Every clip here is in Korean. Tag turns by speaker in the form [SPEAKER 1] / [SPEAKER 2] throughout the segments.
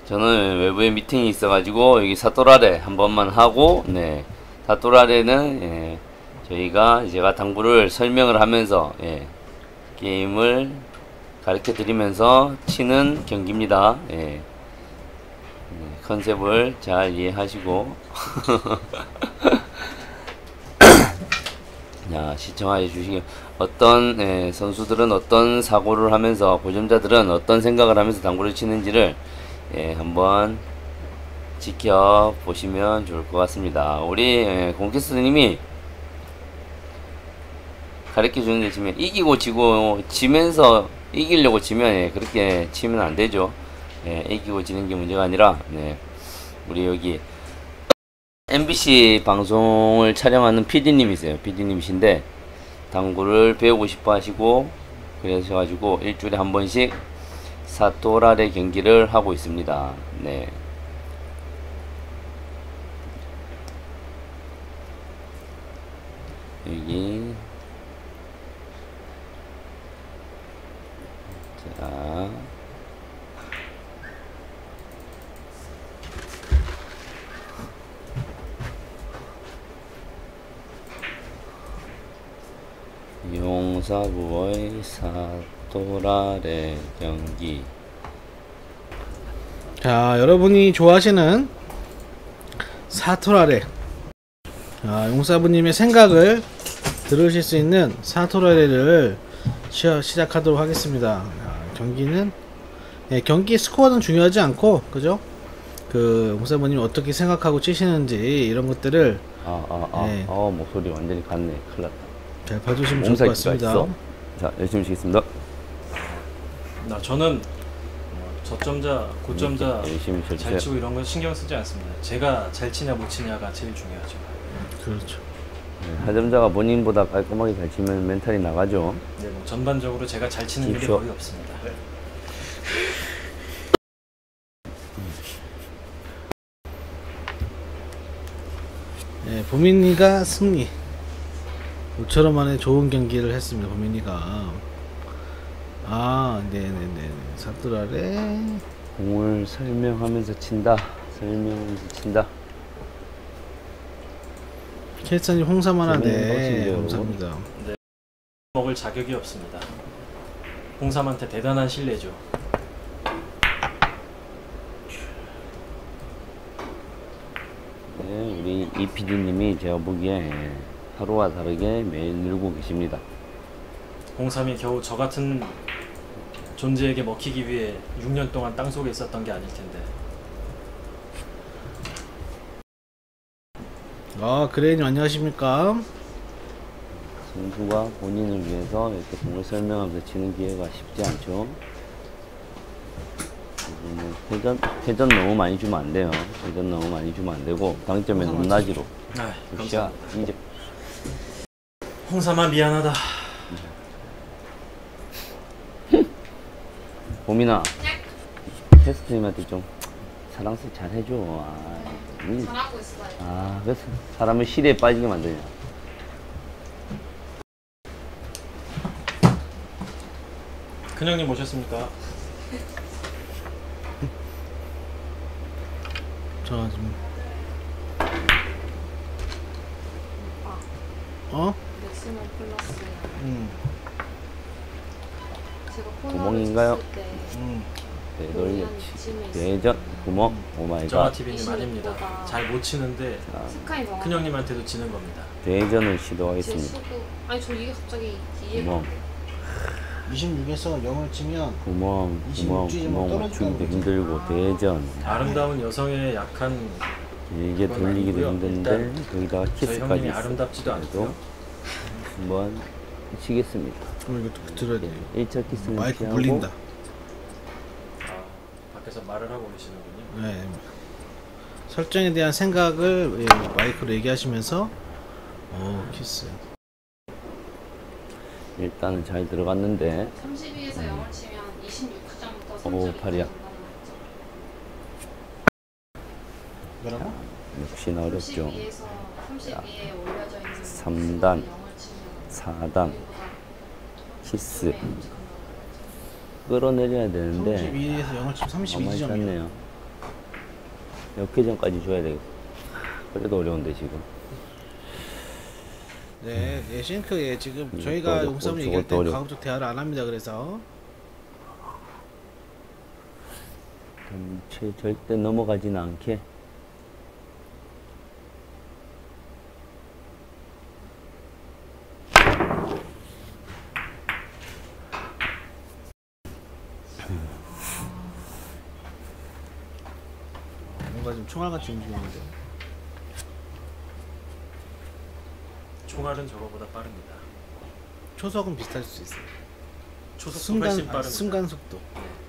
[SPEAKER 1] 저는 외부에 미팅이 있어가지고 여기 사또라레 한 번만 하고, 네, 사또라레는 제가 당구를 설명을 하면서 게임을 가르쳐 드리면서 치는 경기입니다. 컨셉을 잘 이해하시고 자, 시청해 주시기. 어떤 선수들은 어떤 사고를 하면서, 고점자들은 어떤 생각을 하면서 당구를 치는지를 한번 지켜보시면 좋을 것 같습니다. 우리 공캐스트님이 가르쳐 주는 데 치면 이기고 지고, 지면서 이기려고 치면 그렇게 치면 안 되죠. 이기고 지는 게 문제가 아니라, 우리 여기 MBC 방송을 촬영하는 PD님이세요. PD님이신데 당구를 배우고 싶어 하시고, 그래서 가지고 일주일에 한 번씩 사또라레 경기를 하고 있습니다. 네. 여기 자, 용사부의 사또라레 경기.
[SPEAKER 2] 자, 여러분이 좋아하시는 사토라레, 용사부님의 생각을 들으실 수 있는 사토라레를 시작하도록 하겠습니다. 경기는 경기 스코어는 중요하지 않고, 그죠? 그 용사부님이 어떻게 생각하고 치시는지 이런 것들을
[SPEAKER 1] 목소리 완전히 갔네. 큰일 났다.
[SPEAKER 2] 잘 봐주시면 좋을 것 같습니다.
[SPEAKER 1] 있어. 자, 열심히 치겠습니다.
[SPEAKER 3] 저는 저점자, 고점자
[SPEAKER 1] 열심히
[SPEAKER 3] 잘 치고 이런 건 신경 쓰지 않습니다. 제가 잘 치냐 못 치냐가 제일 중요하죠.
[SPEAKER 2] 그렇죠.
[SPEAKER 1] 하점자가 본인보다 깔끔하게 잘 치면 멘탈이 나가죠.
[SPEAKER 3] 네, 뭐 전반적으로 제가 잘 치는 일이 거의 없습니다.
[SPEAKER 2] 보민이가 승리. 모처럼 만에 좋은 경기를 했습니다. 보민이가. 네네네. 사또라레.
[SPEAKER 1] 공을 설명하면서 친다. 설명하면서 친다.
[SPEAKER 2] 캐스터님 홍삼 하나네. 감사합니다.
[SPEAKER 3] 네, 먹을 자격이 없습니다. 홍삼한테 대단한 신뢰죠.
[SPEAKER 1] 네, 우리 이 PD님이 제가 보기에 하루와 다르게 매일 늘고 계십니다.
[SPEAKER 3] 홍삼이 겨우 저 같은 존재에게 먹히기 위해 6년 동안 땅속에 있었던 게 아닐 텐데.
[SPEAKER 2] 그레이님 안녕하십니까?
[SPEAKER 1] 선수가 본인을 위해서 이렇게 공을 설명하면서 치는 기회가 쉽지 않죠. 회전 너무 많이 주면 안 돼요. 회전 너무 많이 주면 안 되고, 당점에 높낮이로.
[SPEAKER 3] 감사합니다.
[SPEAKER 1] 이제
[SPEAKER 3] 홍삼아 미안하다.
[SPEAKER 1] 보민아, 캐스트님한테 좀 사랑스 잘 해줘.
[SPEAKER 4] 잘하고 있어요.
[SPEAKER 1] 왜 사람을 시대에 빠지게 만드냐.
[SPEAKER 3] 큰형님 모셨습니까?
[SPEAKER 2] 저 지금
[SPEAKER 4] 맥시멈 플러스. 제가
[SPEAKER 1] 구멍인가요?
[SPEAKER 4] 때
[SPEAKER 1] 되돌렸지. 대전 구멍. 오마이갓.
[SPEAKER 3] 정아TV님 아닙니다. 잘 못 치는데
[SPEAKER 4] 스카이 정확.
[SPEAKER 3] 큰형님한테도 지는 겁니다.
[SPEAKER 1] 대전을
[SPEAKER 4] 제
[SPEAKER 1] 시도하겠습니다.
[SPEAKER 4] 수도. 아니 저 이게 갑자기 이해가.
[SPEAKER 1] 구멍.
[SPEAKER 2] 26에서 0을 치면
[SPEAKER 1] 구멍
[SPEAKER 2] 떨어진다는
[SPEAKER 1] 주기도
[SPEAKER 2] 거죠.
[SPEAKER 1] 힘들고, 대전
[SPEAKER 3] 아름다운 여성의 약한
[SPEAKER 1] 이게 돌리기도
[SPEAKER 3] 아니고요.
[SPEAKER 1] 힘든데 거기다가
[SPEAKER 3] 저희
[SPEAKER 1] 키스까지
[SPEAKER 3] 형님이
[SPEAKER 1] 있어.
[SPEAKER 3] 아름답지도 않고요.
[SPEAKER 1] 그래도 한번 치겠습니다.
[SPEAKER 2] 이것도 들어야 돼.
[SPEAKER 1] 1차 키스는
[SPEAKER 2] 마이크
[SPEAKER 1] 피하고,
[SPEAKER 2] 물린다.
[SPEAKER 3] 밖에서 말을 하고 계시는군요.
[SPEAKER 2] 네. 설정에 대한 생각을 마이크로 얘기하시면서 키스.
[SPEAKER 1] 일단은 잘 들어갔는데
[SPEAKER 4] 32에서 0을 치면 26점부터
[SPEAKER 1] 8이야.
[SPEAKER 2] 뭐라고?
[SPEAKER 1] 역시나 어렵죠.
[SPEAKER 4] 32에서 32에 올려져 있는
[SPEAKER 1] 3단, 4단 키스 끌어내려야 되는데
[SPEAKER 2] 32에서 0을 치면
[SPEAKER 1] 가만히
[SPEAKER 2] 32점이에요.
[SPEAKER 1] 있었네요. 역회전까지 줘야 되겠어. 그래도 어려운데 지금.
[SPEAKER 2] 네, 예, 싱크, 예, 지금
[SPEAKER 1] 이것도
[SPEAKER 2] 저희가
[SPEAKER 1] 어렵고
[SPEAKER 2] 용싸움 얘기할 때
[SPEAKER 1] 저것도 어렵고.
[SPEAKER 2] 가급적 대화를 안 합니다. 그래서
[SPEAKER 1] 절대 넘어가지는 않게.
[SPEAKER 2] 뭔가 좀 총알같이 움직이는데.
[SPEAKER 3] 총알은 저거보다 빠릅니다.
[SPEAKER 2] 초속은 비슷할 수 있어요.
[SPEAKER 3] 초속도 훨씬 빠릅니다.
[SPEAKER 2] 순간 속도.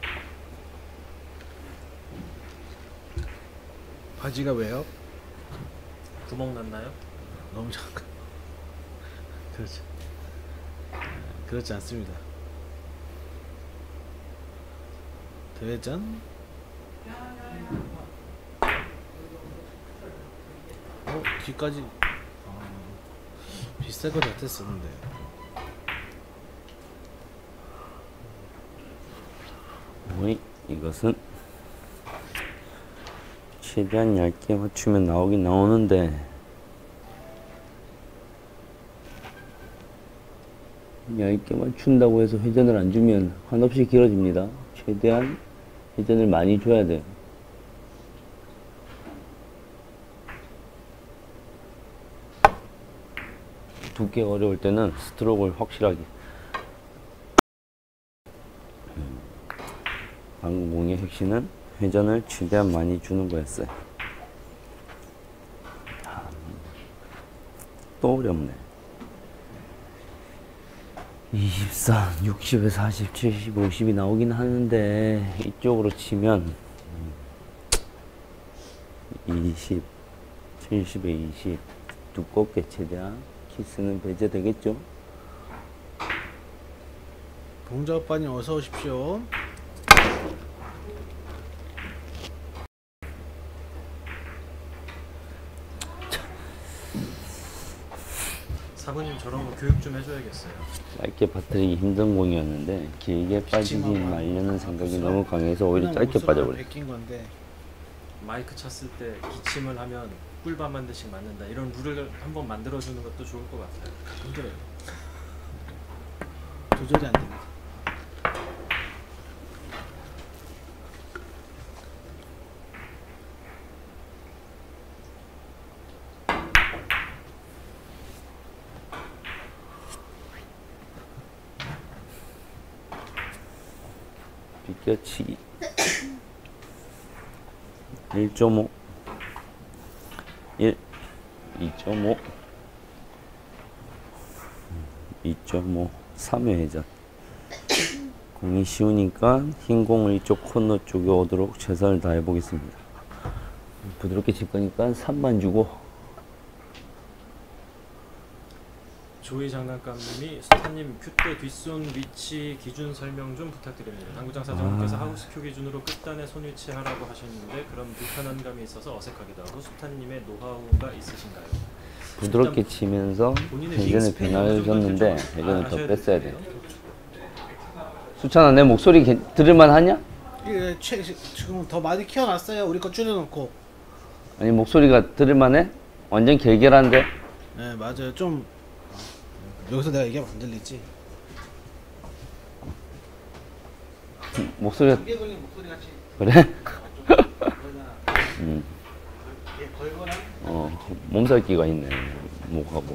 [SPEAKER 2] 바지가 왜요?
[SPEAKER 3] 구멍 났나요?
[SPEAKER 2] 너무 작아. 그렇죠. 그렇지 않습니다. 대회전. 뒤까지. 비쌀 것 같았었는데.
[SPEAKER 1] 이것은 최대한 얇게 맞추면 나오긴 나오는데 얇게 맞춘다고 해서 회전을 안 주면 한없이 길어집니다. 최대한 회전을 많이 줘야 돼요. 두께가 어려울 때는 스트로크를 확실하게. 방금 공의 핵심은 회전을 최대한 많이 주는 거였어요. 또 어렵네. 24, 60에 40, 70, 50이 나오긴 하는데 이쪽으로 치면 20, 70에 20 두껍게 최대한 키스는 배제되겠죠?
[SPEAKER 2] 봉자 오빠님 어서 오십시오.
[SPEAKER 3] 사부님 저런 거 교육 좀 해줘야겠어요.
[SPEAKER 1] 짧게 빠뜨리기 힘든 공이었는데 길게 빠지지 말려는 생각이 너무 강해서 오히려 짧게 빠져버려.
[SPEAKER 2] 베낀 건데.
[SPEAKER 3] 마이크 찼을 때 기침을 하면 꿀밤 한 대씩 맞는다. 이런 룰을 한번 만들어주는 것도 좋을 것 같아요.
[SPEAKER 2] 힘들어요. 조절이 안 됩니다.
[SPEAKER 1] 비껴치기 1.5 1 2.5 2.5 3회 회전. 공이 쉬우니까 흰 공을 이쪽 코너 쪽에 오도록 최선을 다해 보겠습니다. 부드럽게 칠 거니까 3만 주고.
[SPEAKER 3] 조이 장난감님이 스타님 큐대 뒷손 위치 기준 설명 좀 부탁드립니다. 당구장 사장님께서 하우스 큐 기준으로 끝단에 손 위치하라고 하셨는데 그럼 불편한 감이 있어서 어색하기도 하고 스타님의 노하우가 있으신가요?
[SPEAKER 1] 부드럽게 치면서
[SPEAKER 3] 본인의
[SPEAKER 1] 회전에
[SPEAKER 3] 윙스팬
[SPEAKER 1] 변화를
[SPEAKER 3] 어느 정도
[SPEAKER 1] 줬는데
[SPEAKER 3] 좀
[SPEAKER 1] 회전을 더
[SPEAKER 3] 아셔야
[SPEAKER 1] 뺐어야 돼.
[SPEAKER 3] 되는데요.
[SPEAKER 1] 수찬아, 내 목소리 들을만 하냐?
[SPEAKER 2] 이게 지금 더 많이 키워놨어요. 우리 거 줄여놓고.
[SPEAKER 1] 아니, 목소리가 들을만해? 완전 결결한데?
[SPEAKER 2] 네, 맞아요. 좀 여기서 내가 얘기하면 안 들리지.
[SPEAKER 1] 목소리가
[SPEAKER 2] 이게 걸린 목소리 같이.
[SPEAKER 1] 그래?
[SPEAKER 2] 얘 걸거나.
[SPEAKER 1] 몸살기가 있네, 목하고.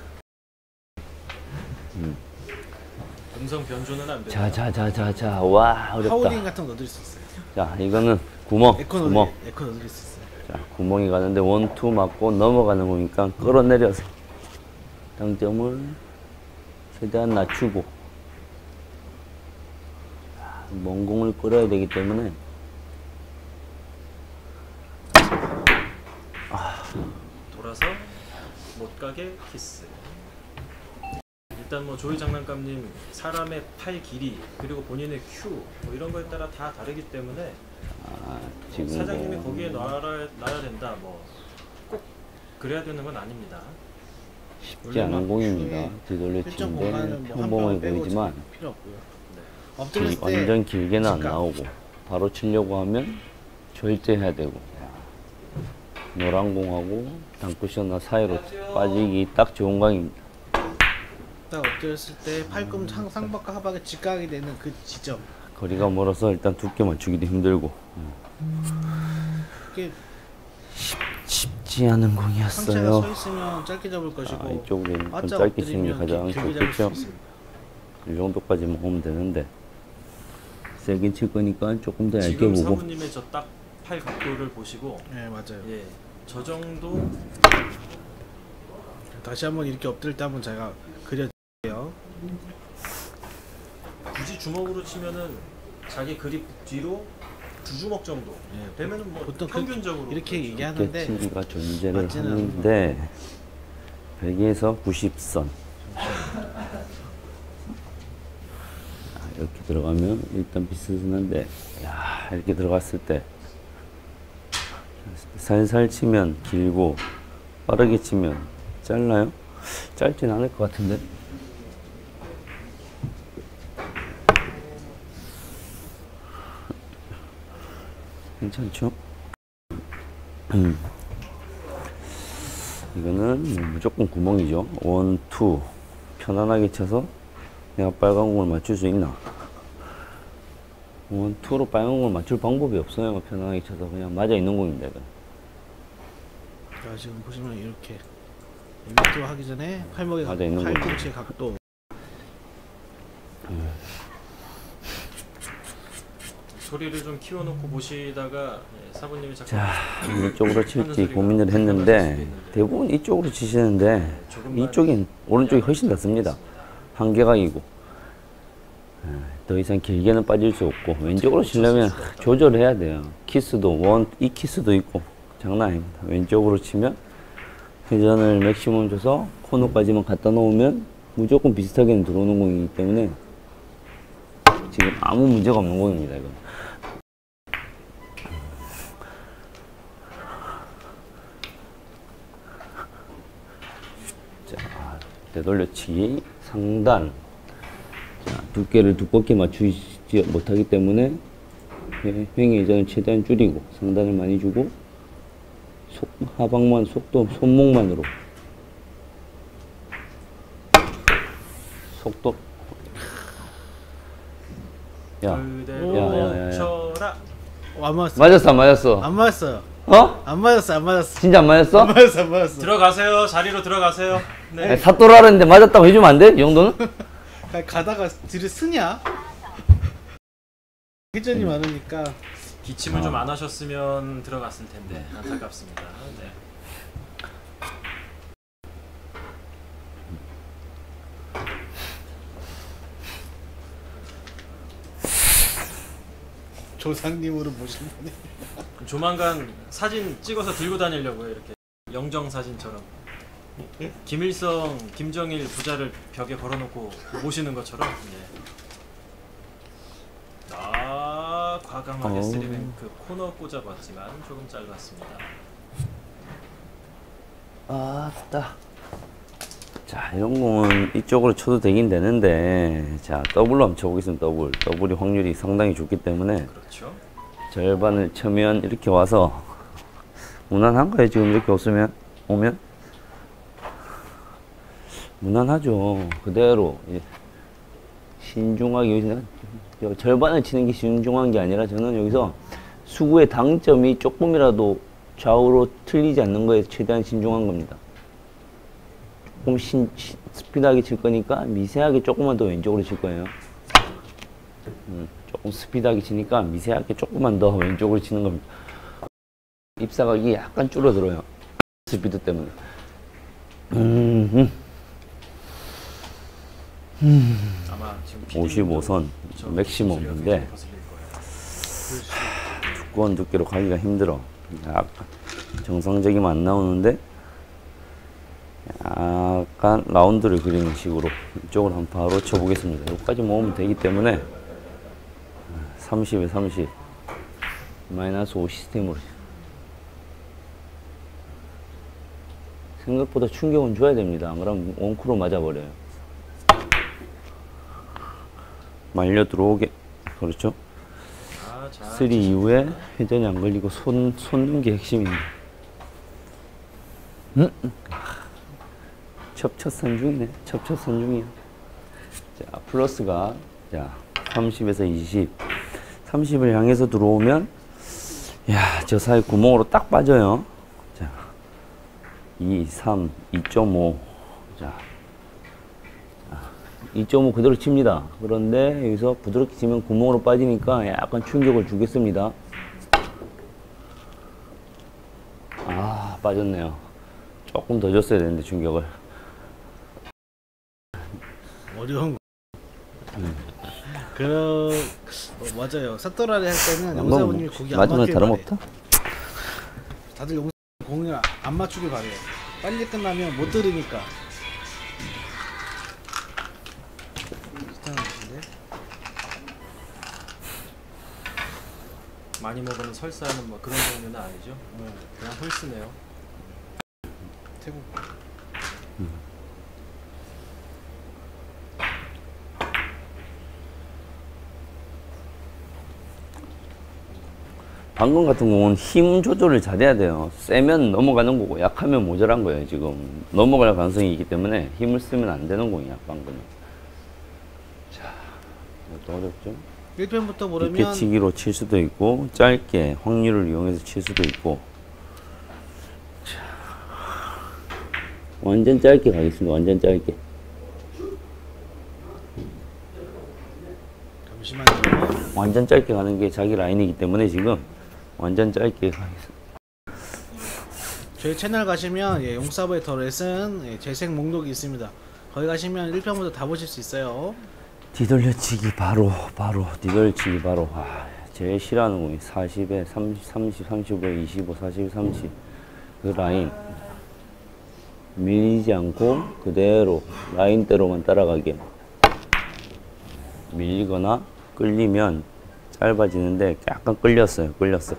[SPEAKER 3] 음성 변조는 안 돼요.
[SPEAKER 1] 자, 와,
[SPEAKER 2] 하우링
[SPEAKER 1] 어렵다.
[SPEAKER 2] 같은 거 넣어드릴 수 있어요.
[SPEAKER 1] 자, 이거는 구멍.
[SPEAKER 2] 에코
[SPEAKER 1] 구멍.
[SPEAKER 2] 넣어드릴 수 있어요.
[SPEAKER 1] 자, 구멍이 가는데 원투 맞고 넘어가는 거니까 끌어내려서 당점을 최대한 낮추고 먼 공을 끌어야 되기 때문에
[SPEAKER 3] 돌아서 못 가게 키스. 일단 뭐 조이 장난감님 사람의 팔 길이 그리고 본인의 큐 뭐 이런 거에 따라 다 다르기 때문에
[SPEAKER 1] 지금
[SPEAKER 3] 사장님이 거기에 놔야 된다 뭐 꼭 그래야 되는 건 아닙니다.
[SPEAKER 1] 쉽지 않은 공입니다. 뒤돌려 치는데 평범해 보이지만
[SPEAKER 2] 필요 없고요.
[SPEAKER 3] 네.
[SPEAKER 2] 엎드렸을 때
[SPEAKER 1] 완전 길게는 안
[SPEAKER 2] 직각.
[SPEAKER 1] 나오고 바로 치려고 하면 절제해야 되고 노란 공하고 단쿠션나 사이로 빠지기 딱 좋은 강입니다.
[SPEAKER 2] 딱 엎드렸을 때 팔꿈 상박과 하박에 직각이 되는 그 지점.
[SPEAKER 1] 거리가 멀어서 일단 두께 맞추기도 힘들고
[SPEAKER 2] 이게
[SPEAKER 1] 쉽지 않은
[SPEAKER 2] 상체가
[SPEAKER 1] 공이었어요.
[SPEAKER 2] 서 있으면 짧게 잡을 것이고
[SPEAKER 1] 이쪽으로 좀
[SPEAKER 2] 바짝
[SPEAKER 1] 짧게 치는 게
[SPEAKER 2] 엎드리면
[SPEAKER 1] 가장
[SPEAKER 2] 길게 잡을 수
[SPEAKER 1] 좋겠죠.
[SPEAKER 2] 있습니다.
[SPEAKER 1] 이 정도까지 먹으면 되는데 세게 칠 거니까 조금 더 얇게
[SPEAKER 3] 지금
[SPEAKER 1] 보고.
[SPEAKER 3] 사부님의 저 딱 팔 각도를 보시고
[SPEAKER 2] 네 맞아요.
[SPEAKER 3] 예, 저 정도
[SPEAKER 2] 다시 한번 이렇게 엎드릴 때 한번 제가 그려드릴게요.
[SPEAKER 3] 굳이 주먹으로 치면은 자기 그립 뒤로 두 주먹 정도
[SPEAKER 2] 예,
[SPEAKER 3] 되면은 뭐
[SPEAKER 2] 보통
[SPEAKER 3] 평균적으로
[SPEAKER 2] 이렇게
[SPEAKER 3] 그렇죠.
[SPEAKER 2] 얘기하는데
[SPEAKER 1] 깨치기가 존재를
[SPEAKER 2] 맞지는
[SPEAKER 1] 하는데 100에서 90선 이렇게 들어가면 일단 비슷한데 야 이렇게 들어갔을 때 살살 치면 길고 빠르게 치면 짧나요? 짧진 않을 것 같은데 괜찮죠? 이거는 뭐 무조건 구멍이죠. 원, 투 편안하게 쳐서 내가 빨간 공을 맞출 수 있나? 원, 투로 빨간 공을 맞출 방법이 없어요. 편안하게 쳐서 그냥 맞아 있는 공입니다. 이건.
[SPEAKER 2] 자, 지금 보시면 이렇게 밑으로 하기 전에 팔목의
[SPEAKER 1] 맞아 있는 거죠.
[SPEAKER 2] 팔꿈치의 각도.
[SPEAKER 3] 소리를 좀 키워놓고 보시다가 예, 사부님이 자꾸
[SPEAKER 1] 자, 이쪽으로 칠지 고민을 했는데 대부분 이쪽으로 치시는데 이쪽인 오른쪽이 훨씬 낫습니다. 한계각이고 더 이상 길게는 빠질 수 없고 왼쪽으로 치려면 조절을 해야 돼요. 키스도 이 키스도 있고 장난 아닙니다. 왼쪽으로 치면 회전을 맥시멈 줘서 코너까지만 갖다 놓으면 무조건 비슷하게는 들어오는 공이기 때문에 지금 아무 문제가 없는 공입니다. 이건. 자, 되돌려치기 상단. 자, 두께를 두껍게 맞추지 못하기 때문에 횡의 회전을 최대한 줄이고 상단을 많이 주고 하방만 속도 손목만으로 속도
[SPEAKER 3] 그대로 쳐라.
[SPEAKER 2] 안 맞았어.
[SPEAKER 1] 맞았어 안 맞았어?
[SPEAKER 2] 안 맞았어요.
[SPEAKER 1] 어?
[SPEAKER 2] 안 맞았어. 안 맞았어.
[SPEAKER 1] 진짜 안 맞았어?
[SPEAKER 2] 안 맞았어. 안 맞았어.
[SPEAKER 3] 들어가세요. 자리로 들어가세요. 네.
[SPEAKER 1] 사또라는데 맞았다고 해주면 안 돼? 이 정도는?
[SPEAKER 2] 가다가 들이 쓰냐? 회전이 많으니까.
[SPEAKER 3] 기침을 좀 안 하셨으면 들어갔을 텐데 안타깝습니다. 네.
[SPEAKER 2] 조상님으로 모신 분이.
[SPEAKER 3] 조만간 사진 찍어서 들고 다니려고요. 이렇게 영정 사진처럼. 김일성, 김정일 부자를 벽에 걸어놓고 모시는 것처럼. 네. 아, 과감하게 쓰리는 그 코너 꽂아봤지만 조금 짧았습니다.
[SPEAKER 1] 아따. 자, 이런 공은 이쪽으로 쳐도 되긴 되는데, 자, 더블로 한번 쳐보겠습니다. 더블이 확률이 상당히 좋기 때문에
[SPEAKER 3] 그렇죠.
[SPEAKER 1] 절반을 쳐면 이렇게 와서 무난한가요? 지금 이렇게 오면 무난하죠. 그대로 신중하게 여기서 절반을 치는 게 신중한 게 아니라 저는 여기서 수구의 당점이 조금이라도 좌우로 틀리지 않는 거에 최대한 신중한 겁니다. 조금 스피드하게 칠 거니까 미세하게 조금만 더 왼쪽으로 칠 거예요. 조금 스피드하게 치니까 미세하게 조금만 더 왼쪽으로 치는 겁니다. 입사각이 약간 줄어들어요. 스피드 때문에.
[SPEAKER 3] 아마 지금
[SPEAKER 1] 55선 맥시멈인데 두꺼운 두께로 가기가 힘들어. 약간 정상적이면 안 나오는데 약간 라운드를 그리는 식으로 이쪽으로 한번 바로 쳐보겠습니다. 여기까지 모으면 되기 때문에 30에 30 마이너스 5 시스템으로 생각보다 충격은 줘야 됩니다. 안 그러면 원크로 맞아버려요. 말려 들어오게. 그렇죠?
[SPEAKER 3] 아, 자,
[SPEAKER 1] 3 이후에 회전이 안 걸리고 손 놓는 게 핵심입니다. 첩첩선 중이네. 첩첩선 중이야. 자, 플러스가 자 30에서 20. 30을 향해서 들어오면 야, 저 사이 구멍으로 딱 빠져요. 자, 2, 3, 2.5. 자, 2.5 그대로 칩니다. 그런데 여기서 부드럽게 치면 구멍으로 빠지니까 약간 충격을 주겠습니다. 아, 빠졌네요. 조금 더 줬어야 되는데 충격을.
[SPEAKER 2] 어려운 거. 맞아요. 사또라리 할 때는
[SPEAKER 1] 뭐,
[SPEAKER 2] 용사부님이 공이 안
[SPEAKER 1] 맞으면
[SPEAKER 2] 맞길 바래.
[SPEAKER 1] 다름없다.
[SPEAKER 2] 다들 공을 안 맞추길 바래요. 빨리 끝나면 못 들으니까. 비슷한 것 같은데?
[SPEAKER 3] 많이 먹으면 설사하는 뭐 그런 종류는 아니죠. 그냥 홀스네요.
[SPEAKER 2] 태국.
[SPEAKER 1] 방금 같은 경우는 힘 조절을 잘해야 돼요. 세면 넘어가는 거고 약하면 모자란 거예요. 지금 넘어갈 가능성이 있기 때문에 힘을 쓰면 안 되는 공이야. 방금은. 자, 이것도 어렵죠.
[SPEAKER 2] 1편부터
[SPEAKER 1] 이렇게
[SPEAKER 2] 모르면
[SPEAKER 1] 치기로 칠 수도 있고 짧게 확률을 이용해서 칠 수도 있고. 자, 완전 짧게 가겠습니다. 완전 짧게.
[SPEAKER 2] 잠시만요.
[SPEAKER 1] 완전 짧게 가는 게 자기 라인이기 때문에 지금 완전 짧게 가겠습니다.
[SPEAKER 2] 저희 채널 가시면 용사부의 더 레슨 재생 목록이 있습니다. 거기 가시면 1편부터 다 보실 수 있어요.
[SPEAKER 1] 뒤돌려치기 바로 뒤돌려치기 바로. 아, 제일 싫어하는 공이 40에 30, 35, 25, 40, 30 그 라인 밀리지 않고 그대로 라인대로만 따라가게. 밀리거나 끌리면 짧아지는데 약간 끌렸어요. 끌렸어.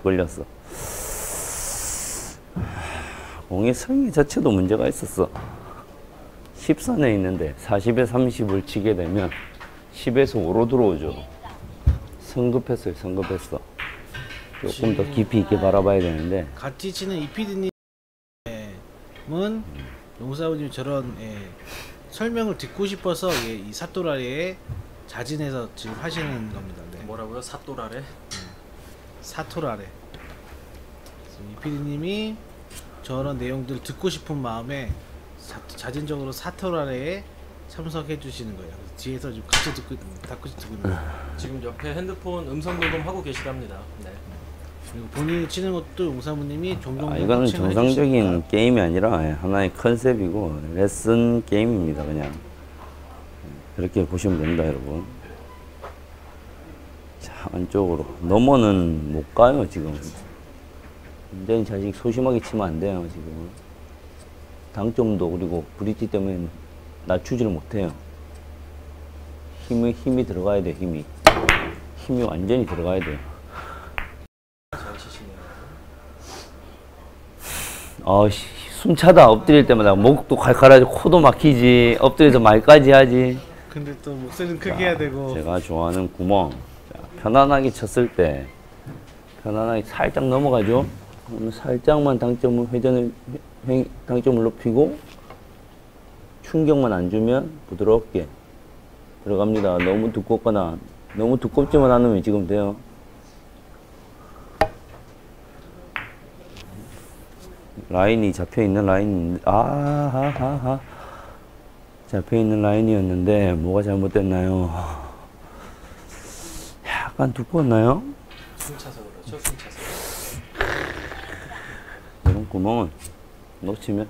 [SPEAKER 1] 공의 성의 자체도 문제가 있었어. 10선에 있는데 40에 30을 치게 되면 10에서 5로 들어오죠. 성급했어요. 조금 더 깊이 있게 바라봐야 되는데.
[SPEAKER 2] 같이 치는 이피디님은 용사부님 저런 설명을 듣고 싶어서 이 사또라리에 자진해서 지금 하시는 겁니다. 네.
[SPEAKER 3] 뭐라고요? 사또라래?
[SPEAKER 2] 사토라레. 이피디님이 저런 내용들을 듣고 싶은 마음에 자진적으로 사토라레에 참석해 주시는 거예요. 그래서 뒤에서 지금 같이 듣고 있는 거예요.
[SPEAKER 3] 지금 옆에 핸드폰 음성 녹음하고 계시답니다. 네.
[SPEAKER 2] 그리고 본인이 치는 것도 용사부님이 종종
[SPEAKER 1] 이거는
[SPEAKER 2] 코칭을
[SPEAKER 1] 정상적인
[SPEAKER 2] 해주시니까.
[SPEAKER 1] 게임이 아니라 하나의 컨셉이고 레슨 게임입니다. 그냥 그렇게 보시면 됩니다, 여러분. 자, 안쪽으로 넘어는 못 가요. 지금 굉장히 자식 소심하게 치면 안 돼요. 지금 당점도 그리고 브릿지 때문에 낮추지를 못해요. 힘이 들어가야 돼. 힘이 완전히 들어가야 돼요.
[SPEAKER 3] 잘 치시네요.
[SPEAKER 1] 숨 차다. 엎드릴 때마다 목도 칼칼하지, 코도 막히지, 엎드려서 말까지 하지.
[SPEAKER 2] 근데 또 목소리는 크게 해야 되고.
[SPEAKER 1] 제가 좋아하는 구멍. 자, 편안하게 쳤을 때 편안하게 살짝 넘어가죠. 살짝만 당점을 당점을 높이고 충격만 안 주면 부드럽게 들어갑니다. 너무 두껍거나 너무 두껍지만 않으면 지금 돼요. 라인이 잡혀있는 라인, 잡혀있는 라인이었는데 뭐가 잘못됐나요? 약간 두꺼웠나요?
[SPEAKER 3] 숨 차서 그렇죠. 숨 차서.
[SPEAKER 1] 이런 구멍은 놓치면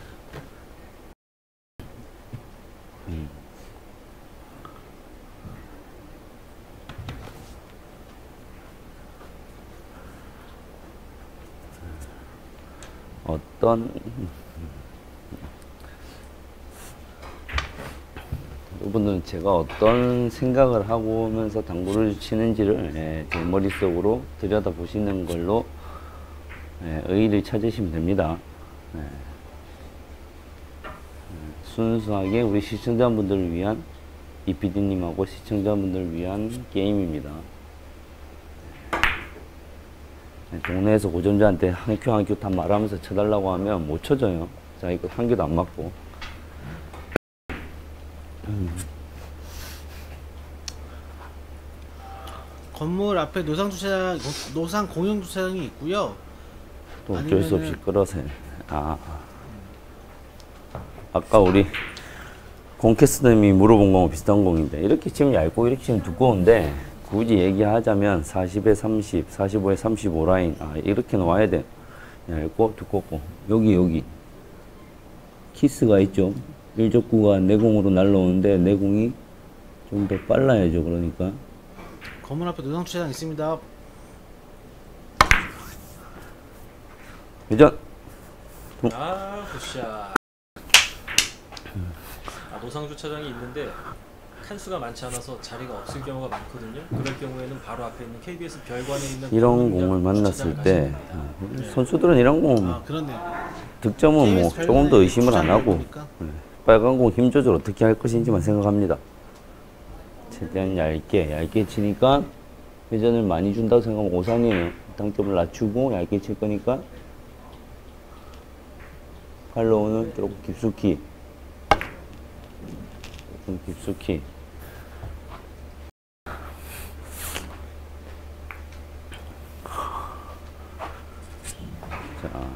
[SPEAKER 1] 이분들은 제가 어떤 생각을 하면서 당구를 치는지를 제 머릿속으로 들여다 보시는 걸로 의의를 찾으시면 됩니다. 순수하게 우리 시청자분들을 위한 이PD님하고 시청자분들을 위한 게임입니다. 동네에서 고전자한테 한 큐 한 큐 다 말하면서 쳐달라고 하면 못 쳐줘요. 자, 이거 한 개도 안 맞고.
[SPEAKER 2] 건물 앞에 노상 주차장, 노상 공용 주차장이 있고요.
[SPEAKER 1] 또 어쩔 수 없이
[SPEAKER 2] 아니면은-
[SPEAKER 1] 끌어서 해. 아까 우리 공캐스님이 물어본 거하고 비슷한 공인데, 이렇게 치면 얇고 이렇게 치면 두꺼운데, 굳이 얘기하자면 40에 30, 45에 35 라인, 이렇게 놓아야 돼. 얇고 두껍고. 여기 키스가 있죠. 일적구가 내공으로 날라오는데 내공이 좀 더 빨라야죠. 그러니까
[SPEAKER 2] 건물 앞에 노상 주차장 있습니다.
[SPEAKER 1] 회전.
[SPEAKER 3] 굿샷. 노상 주차장이 있는데 칸수가 많지 않아서 자리가 없을 경우가 많거든요. 그럴 경우에는 바로 앞에 있는 KBS 별관에 있는
[SPEAKER 1] 이런
[SPEAKER 3] 공영
[SPEAKER 1] 공을 만났을
[SPEAKER 3] 주차장을
[SPEAKER 1] 때
[SPEAKER 3] 가시면 됩니다.
[SPEAKER 1] 선수들은 이런 공
[SPEAKER 2] 그렇네요.
[SPEAKER 1] 득점은 뭐
[SPEAKER 2] KBS
[SPEAKER 1] 조금 더 의심을 안
[SPEAKER 2] 주차장을
[SPEAKER 1] 하고
[SPEAKER 2] 보니까.
[SPEAKER 1] 빨간 공 힘 조절 어떻게 할 것인지만 생각합니다. 최대한 얇게 치니까 회전을 많이 준다고 생각하면 오산이에요. 당점을 낮추고 얇게 칠 거니까 팔로우는 조금 깊숙이 자,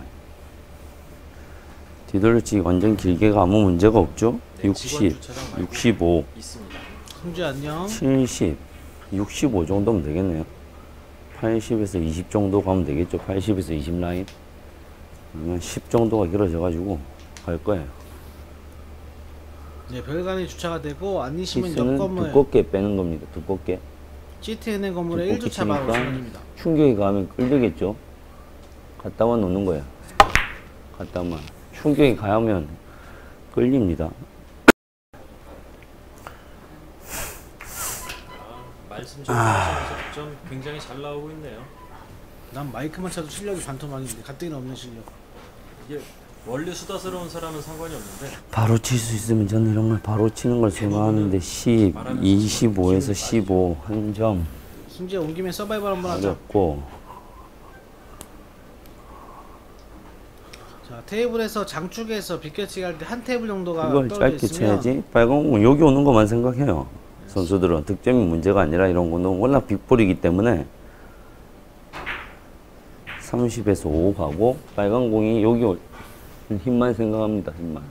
[SPEAKER 1] 뒤돌려치기 완전 길게가 아무 문제가 없죠.
[SPEAKER 3] 네,
[SPEAKER 1] 60,
[SPEAKER 3] 직원 주차장 말고
[SPEAKER 1] 65,
[SPEAKER 3] 있습니다.
[SPEAKER 2] 승주 안녕.
[SPEAKER 1] 70, 65 정도면 되겠네요. 80에서 20 정도 가면 되겠죠. 80에서 20 라인. 그러면 10 정도가 길어져 가지고 갈 거예요.
[SPEAKER 2] 네, 별관에 주차가 되고 아니시면 옆
[SPEAKER 1] 키스는
[SPEAKER 2] 건물
[SPEAKER 1] 두껍게 빼는 겁니다. 두껍게.
[SPEAKER 2] GTNN 건물에
[SPEAKER 1] 두껍게
[SPEAKER 2] 1주차 바로
[SPEAKER 1] 치니까
[SPEAKER 2] 진입니다.
[SPEAKER 1] 충격이 가면 끌리겠죠. 갖다만 놓는 거야. 갖다만. 충격이 가면 끌립니다.
[SPEAKER 3] 말씀 좀 하시면서 득점 굉장히 잘 나오고 있네요.
[SPEAKER 2] 난 마이크만 차도 실력이 반토막인데 가뜩이나 없는 실력.
[SPEAKER 3] 이게 원래 수다스러운 사람은 상관이 없는데
[SPEAKER 1] 바로 칠 수 있으면 저는 이런 걸 바로 치는 걸 선호하는데 10, 25에서 15 한 점
[SPEAKER 2] 승주야 온 김에 서바이벌 한번 하자.
[SPEAKER 1] 어렵고.
[SPEAKER 2] 자, 테이블에서 장축에서 비껴치기 할 때 한 테이블 정도가
[SPEAKER 1] 이걸
[SPEAKER 2] 떨어져
[SPEAKER 1] 짧게
[SPEAKER 2] 있으면
[SPEAKER 1] 쳐야지. 빨간 공 여기 오는 것만 생각해요. 선수들은 득점이 문제가 아니라 이런 거는 워낙 빅볼이기 때문에 30에서 5 가고 빨간 공이 여기 올 힘만 생각합니다. 힘만.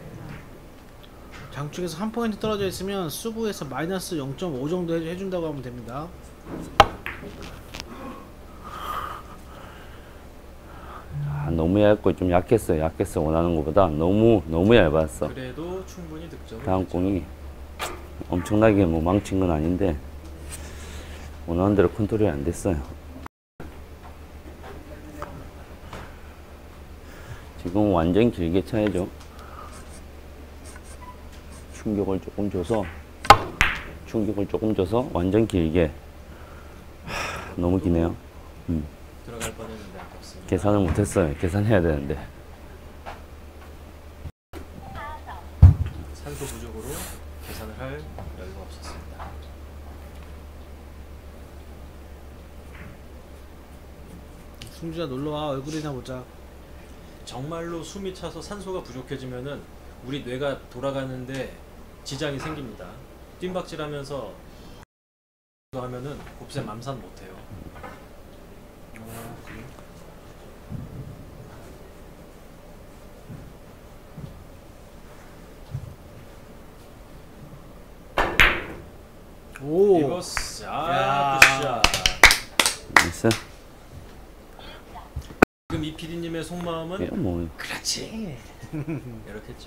[SPEAKER 2] 장축에서 한 포인트 떨어져 있으면 수부에서 마이너스 0.5 정도 해준다고 하면 됩니다.
[SPEAKER 1] 너무 얇고 좀 약했어요. 원하는 것보다 너무 얇았어.
[SPEAKER 3] 그래도 충분히 득점을
[SPEAKER 1] 다음 공이 엄청나게 뭐 망친 건 아닌데 원하는 대로 컨트롤이 안 됐어요. 지금 완전 길게 쳐야죠. 충격을 조금 줘서 완전 길게. 너무 기네요.
[SPEAKER 3] 들어갈 뻔했는데 아깝습니다.
[SPEAKER 1] 계산을 못했어요. 계산해야 되는데.
[SPEAKER 3] 산소 부족으로 계산을 할 여유가 없었습니다.
[SPEAKER 2] 승주야 놀러와 얼굴이나 보자.
[SPEAKER 3] 정말로 숨이 차서 산소가 부족해지면은 우리 뇌가 돌아가는데 지장이 생깁니다. 뜀박질하면서 하면은 곱새 맘산 못해요.
[SPEAKER 2] 그래? 오.
[SPEAKER 3] 이거스
[SPEAKER 2] 야.
[SPEAKER 3] 굿샷.
[SPEAKER 1] 나이스.
[SPEAKER 3] 지금 이 PD님의 속마음은
[SPEAKER 1] 뭐
[SPEAKER 3] 그렇지 이렇게 했죠.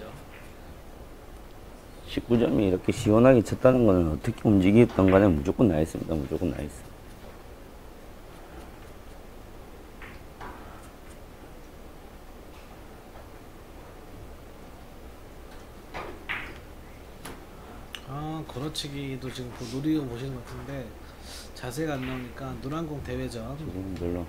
[SPEAKER 1] 19점이 이렇게 시원하게 쳤다는 거는 어떻게 움직였던 간에 무조건 나이스입니다. 무조건 나이스.
[SPEAKER 2] 걸어치기도 지금 노리고 보시는 것 같은데 자세가 안 나오니까 노란공 대회전.
[SPEAKER 1] 지금 별로.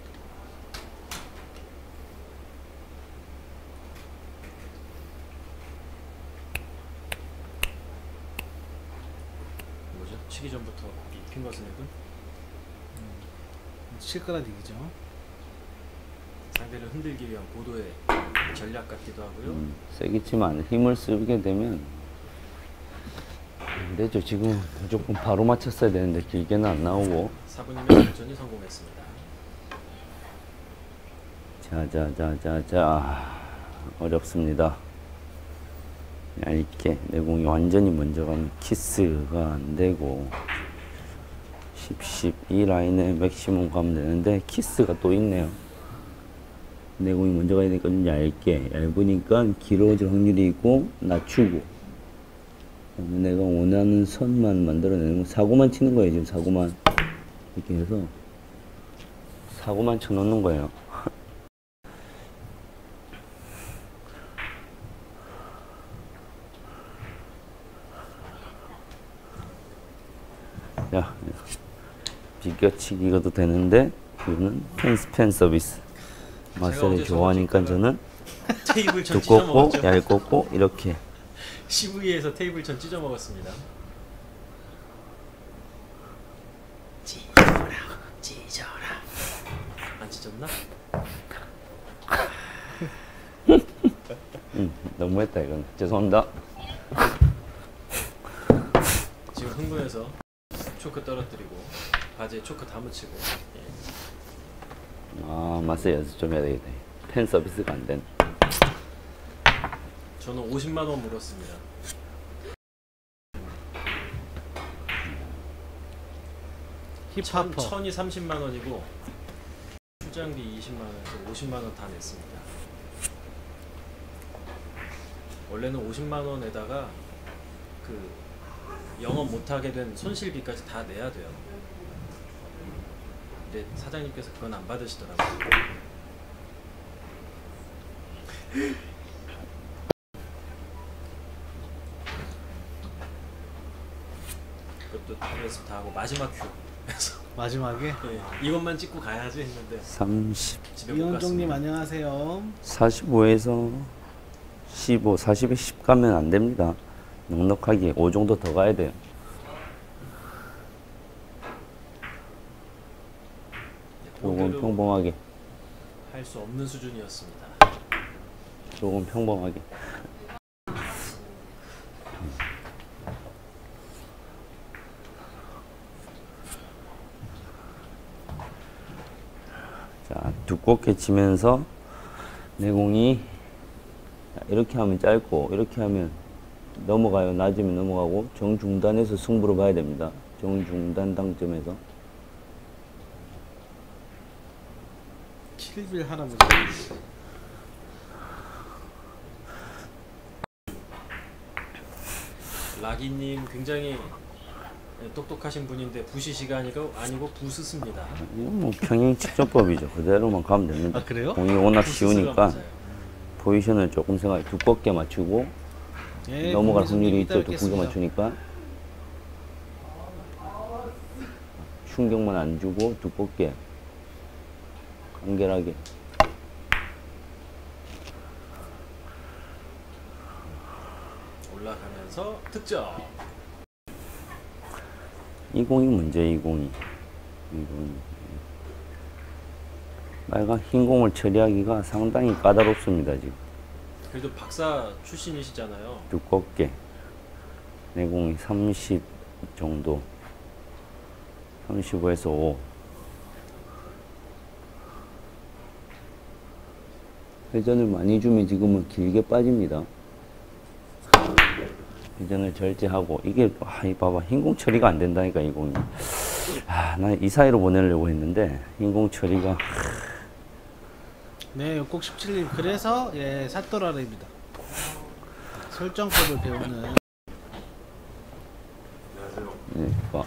[SPEAKER 3] 뭐죠? 치기 전부터 입힌 것은 해도
[SPEAKER 2] 칠 거란 얘기죠.
[SPEAKER 3] 상대를 흔들기 위한 고도의 전략 같기도 하고요.
[SPEAKER 1] 세게 치면 힘을 쓰게 되면 안 되죠. 지금 무조건 바로 맞췄어야 되는데 길게는 안 나오고.
[SPEAKER 3] 사부님의 도전이 성공했습니다.
[SPEAKER 1] 자자자자자 어렵습니다. 얇게 내공이 완전히 먼저 가면 키스가 안 되고 10, 이 라인에 맥시멈 가면 되는데 키스가 또 있네요. 내공이 먼저 가야 되니까 좀 얇게, 얇으니까 길어질 확률이 있고 낮추고 내가 원하는 선만 만들어내는 거. 사고만 치는 거예요. 지금 사고만 이렇게 해서 사고만 쳐놓는 거예요. 야, 비껴치기가도 되는데 이거는 펜 서비스. 마셀이 좋아하니까 저는
[SPEAKER 3] 테이블 전
[SPEAKER 1] 두껍고
[SPEAKER 3] 찢어먹었죠.
[SPEAKER 1] 얇고 이렇게.
[SPEAKER 3] CV에서 테이블 전 찢어먹었습니다. 찢어라. 안 찢었나?
[SPEAKER 1] 너무했다 이건. 죄송합니다.
[SPEAKER 3] 지금 흥분해서 초크 떨어뜨리고 바지에 초크 다 묻히고. 예.
[SPEAKER 1] 아, 마셀 연습 좀 해야 되겠다. 펜 서비스가 안 된.
[SPEAKER 3] 저는 50만 원 물었습니다.
[SPEAKER 2] 힙합퍼.
[SPEAKER 3] 천이 30만 원이고 출장비 20만 원에서 50만 원 다 냈습니다. 원래는 50만 원에다가 그 영업 못하게 된 손실비까지 다 내야 돼요. 근데 사장님께서 그건 안 받으시더라고요. 그것도 연습 다 하고 마지막 큐. 그래서
[SPEAKER 2] 마지막에
[SPEAKER 3] 예, 이것만 찍고 가야지 했는데
[SPEAKER 1] 30,
[SPEAKER 3] 집에 못
[SPEAKER 2] 이현종님
[SPEAKER 3] 갔습니다.
[SPEAKER 2] 안녕하세요.
[SPEAKER 1] 45에서 15, 40에 10 가면 안 됩니다. 넉넉하게 5 정도 더 가야 돼요. 조금 평범하게.
[SPEAKER 3] 할 수 없는 수준이었습니다.
[SPEAKER 1] 조금 평범하게. 자, 두껍게 치면서 내공이 이렇게 하면 짧고 이렇게 하면 넘어가요. 낮으면 넘어가고 정중단에서 승부를 봐야 됩니다. 정중단 당점에서.
[SPEAKER 2] 7빌 할아버지.
[SPEAKER 3] 라기님 굉장히 똑똑하신 분인데 부시시가 아니고 부스스입니다.
[SPEAKER 1] 이건 뭐 평행 측정법이죠. 그대로만 가면 됩니다.
[SPEAKER 2] 아, 그래요?
[SPEAKER 1] 공이 워낙
[SPEAKER 3] 부스스가
[SPEAKER 1] 쉬우니까
[SPEAKER 3] 맞아요.
[SPEAKER 1] 포지션을 조금 생각 두껍게 맞추고
[SPEAKER 2] 예,
[SPEAKER 1] 넘어갈
[SPEAKER 2] 공개선님
[SPEAKER 1] 확률이
[SPEAKER 2] 이따
[SPEAKER 1] 있죠. 두껍게
[SPEAKER 2] 뵙겠습니다.
[SPEAKER 1] 맞추니까 충격만 안 주고 두껍게 간결하게.
[SPEAKER 3] 올라가면서 득점.
[SPEAKER 1] 이 공이 문제. 이 공이 빨간 흰 공을 처리하기가 상당히 까다롭습니다. 지금
[SPEAKER 3] 그래도 박사 출신이시잖아요.
[SPEAKER 1] 두껍게 내공이 30 정도, 35에서 5. 회전을 많이 주면 지금은 길게 빠집니다. 회전을 절제하고 이게 이 봐봐 흰공 처리가 안 된다니까 이 공이. 난 이 사이로 보내려고 했는데 흰공 처리가.
[SPEAKER 2] 네, 꼭 17님. 그래서 예, 사또라르입니다. 설정법을 배우는.
[SPEAKER 1] 네, 봐.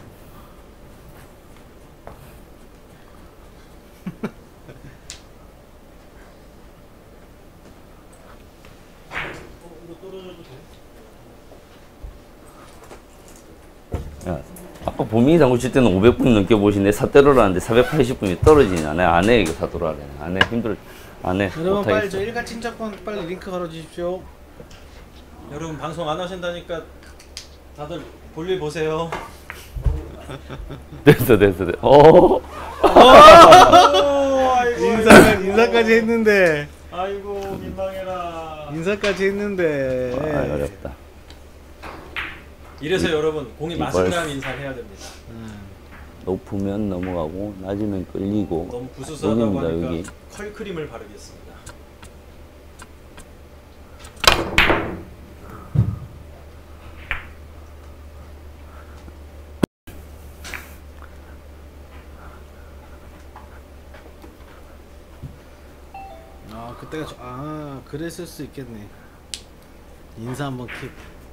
[SPEAKER 1] 야, 아까 보민이 당구 칠 때는 500분 넘게 보시네. 사대로를 하는데 480분이 떨어지냐. 내가 안 해, 이거 사도를 하래. 안 해, 힘들어. 안 해.
[SPEAKER 2] 여러분 빨리
[SPEAKER 1] 못하겠어.
[SPEAKER 2] 저 일가 친척분 빨리 링크 걸어 주십시오.
[SPEAKER 3] 여러분 방송 안 하신다니까 다들 볼일 보세요.
[SPEAKER 1] 됐어.
[SPEAKER 3] 오, 아이고.
[SPEAKER 2] 인사까지 했는데.
[SPEAKER 3] 아이고 민망해라.
[SPEAKER 2] 인사까지 했는데.
[SPEAKER 1] 아, 어렵다.
[SPEAKER 3] 이래서 여러분 공이
[SPEAKER 1] 이걸-
[SPEAKER 3] 맞은다면 인사해야 됩니다.
[SPEAKER 1] 높으면 넘어가고 낮으면 끌리고.
[SPEAKER 3] 너무 부수수하다고
[SPEAKER 1] 여기입니다,
[SPEAKER 3] 하니까
[SPEAKER 1] 여기.
[SPEAKER 3] 컬크림을 바르겠습니다.
[SPEAKER 2] 아 그때가 그랬을 수 있겠네. 인사 한번 킥.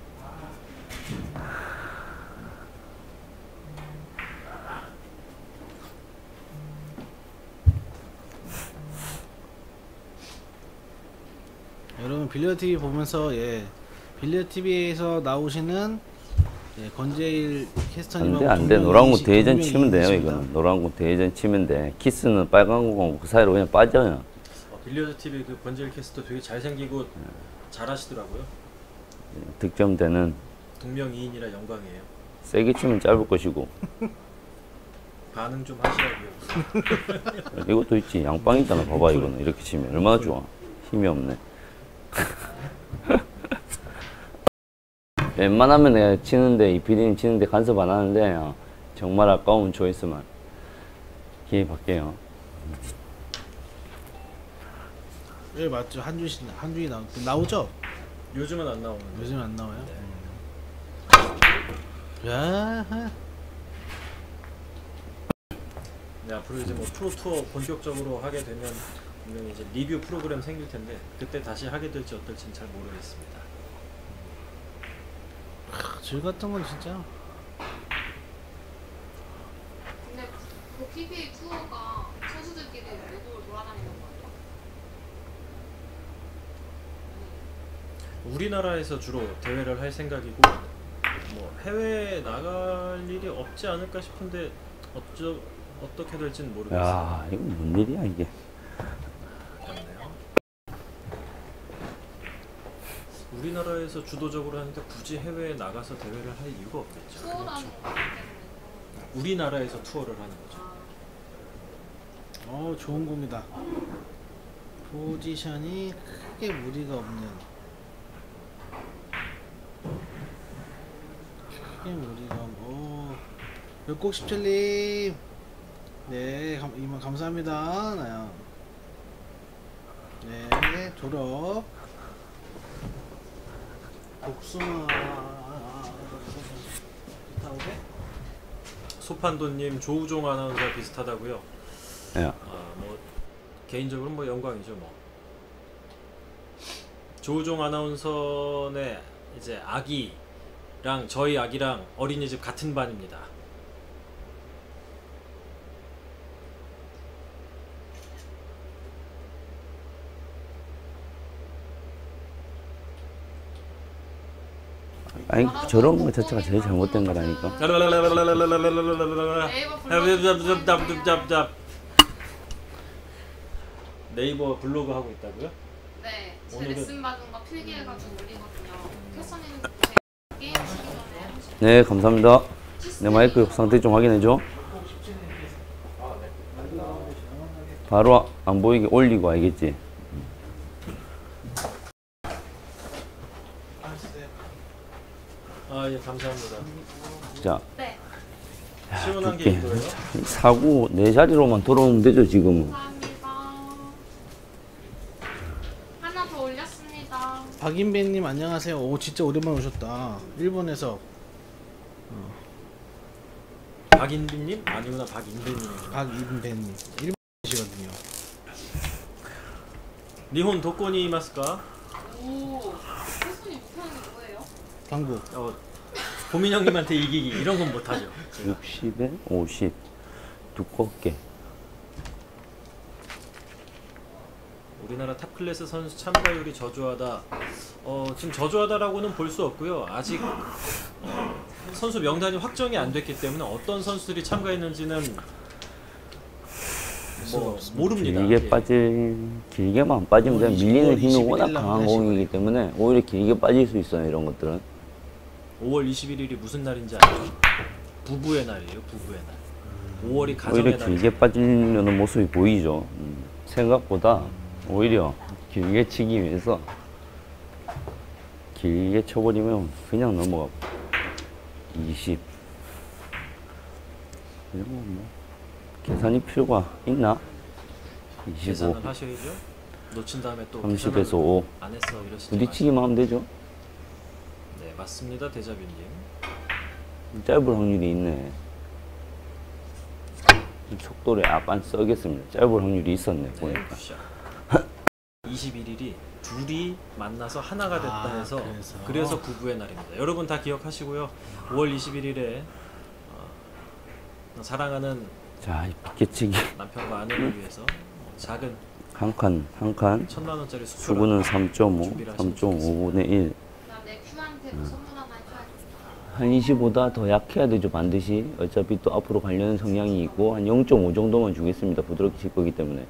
[SPEAKER 2] 여러분 빌리어드 TV 보면서 빌리어드 TV에서 나오시는 권재일 캐스터님하고
[SPEAKER 1] 안돼 노란공 대회전 치면 돼요. 이거는 노란공 대회전 치면 돼. 키스는 빨간 공하고 그 사이로 그냥 빠져요.
[SPEAKER 3] 빌리어드 TV 그 권재일 캐스터 되게 잘생기고 잘하시더라고요.
[SPEAKER 1] 득점되는
[SPEAKER 3] 동명이인이라 영광이에요.
[SPEAKER 1] 세게 치면 짧을 것이고.
[SPEAKER 3] 반응 좀 하시라고요.
[SPEAKER 1] 이것도 있지. 양빵이잖아. 봐봐 이거는 이렇게 치면 얼마나 좋아. 힘이 없네. 웬만하면 내가 치는데 이 PD님 치는데 간섭 안 하는데 정말 아까운 조회수만 기회 받게요.
[SPEAKER 2] 예 맞죠. 한준이 나오죠?
[SPEAKER 3] 요즘은 안 나오는데.
[SPEAKER 2] 요즘 안 나와요? 야.
[SPEAKER 3] 네, 앞으로 이제 뭐 프로 투어 본격적으로 하게 되면 분명히 이제 리뷰 프로그램 생길 텐데 그때 다시 하게 될지 어떨지는 잘 모르겠습니다.
[SPEAKER 2] 질 같은 건 진짜.
[SPEAKER 4] 근데 그 PBA 투어가 선수들끼리 외국을 돌아다니는 거예요?
[SPEAKER 3] 우리나라에서 주로 대회를 할 생각이고 뭐 해외에 나갈 일이 없지 않을까 싶은데 어떻게 될지는 모르겠어요.
[SPEAKER 1] 야 이거 뭔 일이야 이게.
[SPEAKER 3] 우리나라에서 주도적으로 하는데 굳이 해외에 나가서 대회를 할 이유가 없겠죠.
[SPEAKER 4] 투어라는 거 때문에.
[SPEAKER 3] 우리나라에서 투어를 하는 거죠.
[SPEAKER 2] 좋은 공이다. 포지션이 크게 무리가 없는. 크게 무리가 없고. 몇곡 17님. 네, 이만 감사합니다. 나요. 네, 졸업. 복숭아. 비슷하게?
[SPEAKER 3] 소판도님 조우종 아나운서 비슷하다고요?
[SPEAKER 1] 야.
[SPEAKER 3] 뭐 개인적으로 뭐 영광이죠 뭐. 조우종 아나운서네 이제 아기랑 저희 아기랑 어린이집 같은 반입니다.
[SPEAKER 1] 아니 저런 거 자체가 제일 잘못된 거라니까.
[SPEAKER 3] 네이버 블로그 하고 있다고요?
[SPEAKER 4] 네, 제
[SPEAKER 3] 오늘은-
[SPEAKER 4] 레슨 받은 거 필기해가지고 올리거든요. 캐서님 게임 치기 전에
[SPEAKER 1] 네 감사합니다. 내 마이크 상태 좀 확인해줘. 바로 안 보이게 올리고 알겠지?
[SPEAKER 3] 아 예 감사합니다.
[SPEAKER 1] 자
[SPEAKER 4] 네,
[SPEAKER 3] 시원한 게
[SPEAKER 1] 그렇게
[SPEAKER 3] 이거예요?
[SPEAKER 1] 사고 내 자리로만 돌아오면 되죠 지금은.
[SPEAKER 4] 감사합니다. 하나 더 올렸습니다.
[SPEAKER 2] 박인배님 안녕하세요. 오 진짜 오랜만에 오셨다. 일본에서
[SPEAKER 3] 박인빈님? 아니구나 박인빈님.
[SPEAKER 2] 박인배님 일본이시거든요.
[SPEAKER 3] 니혼 도코니 이마스까?
[SPEAKER 4] 오, 캐서님 못하는 게 뭐예요?
[SPEAKER 2] 방구.
[SPEAKER 3] 고민 형님한테 이기기 이런 건 못하죠.
[SPEAKER 1] 60에 50 두껍게.
[SPEAKER 3] 우리나라 탑 클래스 선수 참가율이 저조하다. 지금 저조하다라고는 볼 수 없고요. 아직 선수 명단이 확정이 안 됐기 때문에 어떤 선수들이 참가했는지는 뭐 모릅니다. 예.
[SPEAKER 1] 길게만 빠지면 그냥
[SPEAKER 2] 5월
[SPEAKER 1] 밀리는
[SPEAKER 2] 21일
[SPEAKER 1] 힘이 워낙
[SPEAKER 2] 날
[SPEAKER 1] 강한
[SPEAKER 2] 하시고.
[SPEAKER 1] 공이기 때문에 오히려 길게 빠질 수 있어요 이런 것들은.
[SPEAKER 3] 5월 21일이 무슨 날인지 알죠? 부부의 날이에요. 부부의 날. 5월이 가정의
[SPEAKER 1] 오히려
[SPEAKER 3] 날.
[SPEAKER 1] 길게 빠지려는 모습이 보이죠. 생각보다 오히려 길게 치기 위해서 길게 쳐버리면 그냥 넘어가고 20 그리고 뭐 계산이 필요가 있나? 25
[SPEAKER 3] 계산을 하셔야죠. 놓친 다음에 또
[SPEAKER 1] 30에서 5
[SPEAKER 3] 안 했어 이러시지
[SPEAKER 1] 부딪히기만 하면 되죠.
[SPEAKER 3] 마시고. 네 맞습니다 대자뷰님.
[SPEAKER 1] 짧을 확률이 있네. 속도를 약간 써겠습니다. 짧을 확률이 있었네
[SPEAKER 3] 네,
[SPEAKER 1] 보니까.
[SPEAKER 3] 굿샷. 21일이 둘이 만나서 하나가 됐다
[SPEAKER 2] 아,
[SPEAKER 3] 해서
[SPEAKER 2] 그래서.
[SPEAKER 3] 그래서 부부의 날입니다. 여러분 다 기억하시고요. 5월 21일에 사랑하는
[SPEAKER 1] 자, 이 비켜치기
[SPEAKER 3] 남편과 아내를 위해서 작은
[SPEAKER 1] 한 칸
[SPEAKER 3] 1,000만원짜리
[SPEAKER 1] 수구는 3.5 3.5분의 1
[SPEAKER 4] 그다음 내 큐한테도 선물 하나 해줘야겠다.
[SPEAKER 1] 한 25보다 더 약해야 되죠 반드시. 어차피 또 앞으로 가려는 성향이 있고 한 0.5 정도만 주겠습니다. 부드럽게 칠 거기 때문에.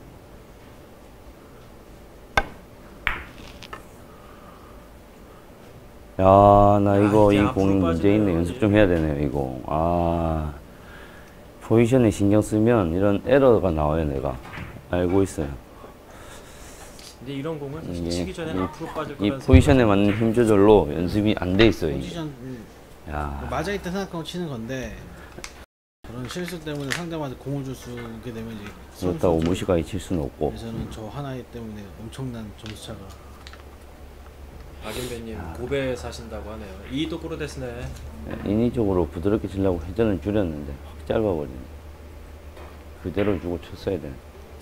[SPEAKER 1] 야, 나 이거
[SPEAKER 3] 이게
[SPEAKER 1] 이
[SPEAKER 3] 앞으로
[SPEAKER 1] 공이 문제 있네.
[SPEAKER 3] 빠지네요.
[SPEAKER 1] 연습 좀 해야 되네요 이거. 아, 포지션에 신경 쓰면 이런 에러가 나와요. 내가 알고 있어요.
[SPEAKER 3] 근데 이런 공은 사실
[SPEAKER 1] 이게
[SPEAKER 3] 치기 전에는 앞으로 빠질
[SPEAKER 1] 이
[SPEAKER 3] 거라는
[SPEAKER 1] 포지션에 맞는 힘 조절로 연습이 안 돼 있어요 이게.
[SPEAKER 2] 포지션
[SPEAKER 1] 야,
[SPEAKER 2] 맞아있다 생각하고 치는 건데 그런 실수 때문에 상대방한테 공을 줄 수 있게 되면 이제
[SPEAKER 1] 그렇다고 무시가게 칠 수는 없고.
[SPEAKER 2] 그래서는 저 하나이 때문에 엄청난 점수차가.
[SPEAKER 3] 박인배님 고베 사신다고 하네요. 이도 꼬로 됐네.
[SPEAKER 1] 인위적으로 부드럽게 치려고 회전을 줄였는데 확 짧아버리네. 그대로 주고 쳤어야 되네.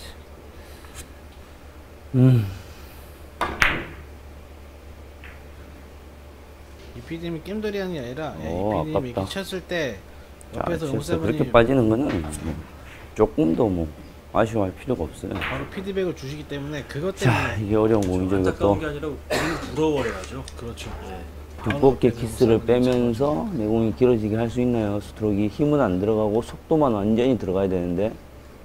[SPEAKER 2] 이 PD님이 겜돌이 하는 게 아니라 이
[SPEAKER 1] 오,
[SPEAKER 2] PD님이 이렇게
[SPEAKER 1] 아깝다.
[SPEAKER 2] 쳤을 때
[SPEAKER 1] 아,
[SPEAKER 2] 옆에서
[SPEAKER 1] 실수 그렇게
[SPEAKER 2] 옹세븐이
[SPEAKER 1] 빠지는 거는 뭐 조금도 뭐 아쉬워할 필요가 없어요.
[SPEAKER 2] 바로 피드백을 주시기 때문에 그것
[SPEAKER 1] 자,
[SPEAKER 2] 때문에
[SPEAKER 1] 이게 어려운 공이죠.
[SPEAKER 3] 안타까운 게
[SPEAKER 1] 이것도
[SPEAKER 3] 아니라 우리는 부러워해야죠.
[SPEAKER 2] 그렇죠.
[SPEAKER 3] 네.
[SPEAKER 1] 두껍게 키스를 빼면서 내 공이 길어지게 할 수 있나요? 스트로크이 힘은 안 들어가고 속도만 완전히 들어가야 되는데.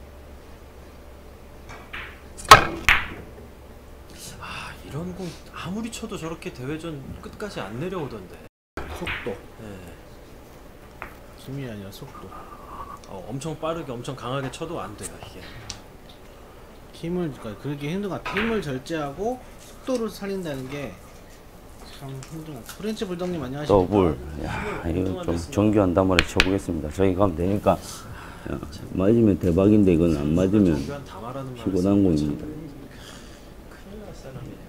[SPEAKER 3] 아 이런 공 아무리 쳐도 저렇게 대회전 끝까지 안 내려오던데.
[SPEAKER 2] 속도
[SPEAKER 3] 네.
[SPEAKER 2] 힘이 아니라 속도.
[SPEAKER 3] 엄청 빠르게 엄청 강하게 쳐도 안 돼요 이게.
[SPEAKER 2] 힘을 그러니까 그렇게 힘든 것 같아. 힘을 절제하고 속도를 살린다는 게 참 힘든 것 같아. 프렌치 불독님 안녕하십니까?
[SPEAKER 1] 더블. 야, 이거 좀 정교한 단말에 쳐보겠습니다. 저희 가면 되니까. 야, 맞으면 대박인데 이건 안 맞으면
[SPEAKER 3] 정교한 다 말하는 말을
[SPEAKER 1] 피고 난 공입니다.
[SPEAKER 3] 큰일 날 사람이에요.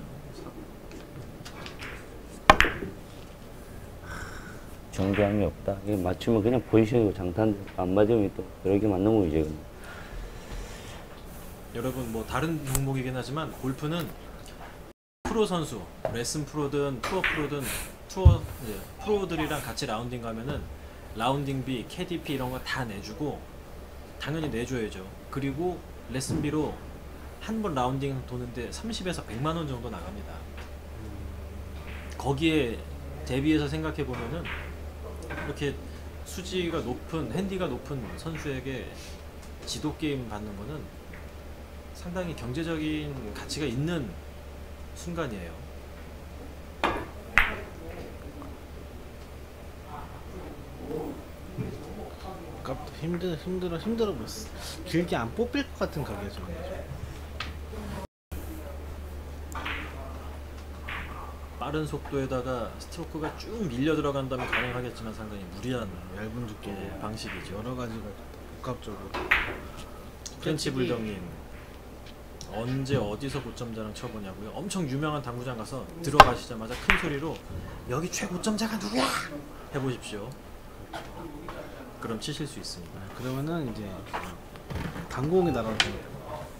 [SPEAKER 1] 정교함이 없다. 이게 맞추면 그냥 포지션이고 장탄 안 맞으면 또 여러 개 맞는 거죠. 이건.
[SPEAKER 3] 여러분 뭐 다른 종목이긴 하지만 골프는 프로 선수, 레슨 프로든 투어 프로든 프로들이랑 같이 라운딩 가면은 라운딩비, 캐디피 이런 거 다 내주고 당연히 내줘야죠. 그리고 레슨비로 한 번 라운딩 도는데 30에서 100만 원 정도 나갑니다. 거기에 대비해서 생각해 보면은 이렇게 수지가 높은 핸디가 높은 선수에게 지도 게임 받는 거는 상당히 경제적인 가치가 있는 순간이에요.
[SPEAKER 2] 아깝다. 힘들어 보였어. 길게 안 뽑힐 것 같은 가게죠.
[SPEAKER 3] 빠른 속도에다가 스트로크가 쭉 밀려 들어간다면 가능하겠지만 상당히 무리한
[SPEAKER 2] 얇은 두께
[SPEAKER 3] 방식이죠.
[SPEAKER 2] 여러 가지가 복합적으로.
[SPEAKER 3] 프렌치 불덕님 언제 어디서 고점자랑 쳐보냐고요? 엄청 유명한 당구장 가서 들어가시자마자 큰 소리로 여기 최고점자가 누구야? 해보십시오. 그럼 치실 수 있습니다.
[SPEAKER 2] 그러면은 이제 당공에 나가는 거예요.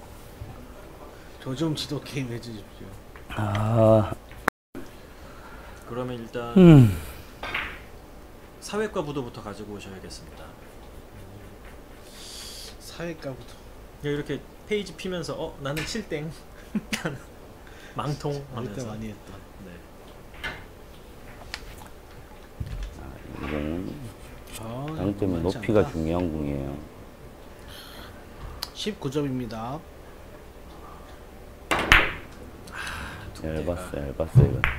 [SPEAKER 2] 저 좀 지도 게임 해주십시오.
[SPEAKER 1] 아,
[SPEAKER 3] 그러면 일단 사회과 부도부터 가지고 오셔야겠습니다.
[SPEAKER 2] 사회과부터.
[SPEAKER 3] 이렇게 페이지 피면서 나는 7땡 망통
[SPEAKER 2] 어릴 때
[SPEAKER 3] 하면서
[SPEAKER 2] 많이 했다.
[SPEAKER 3] 네.
[SPEAKER 1] 이거는
[SPEAKER 2] 아,
[SPEAKER 1] 장점이
[SPEAKER 2] 많지
[SPEAKER 1] 높이가
[SPEAKER 2] 않다.
[SPEAKER 1] 중요한 공이에요.
[SPEAKER 2] 19점입니다.
[SPEAKER 1] 얇았어요 이거.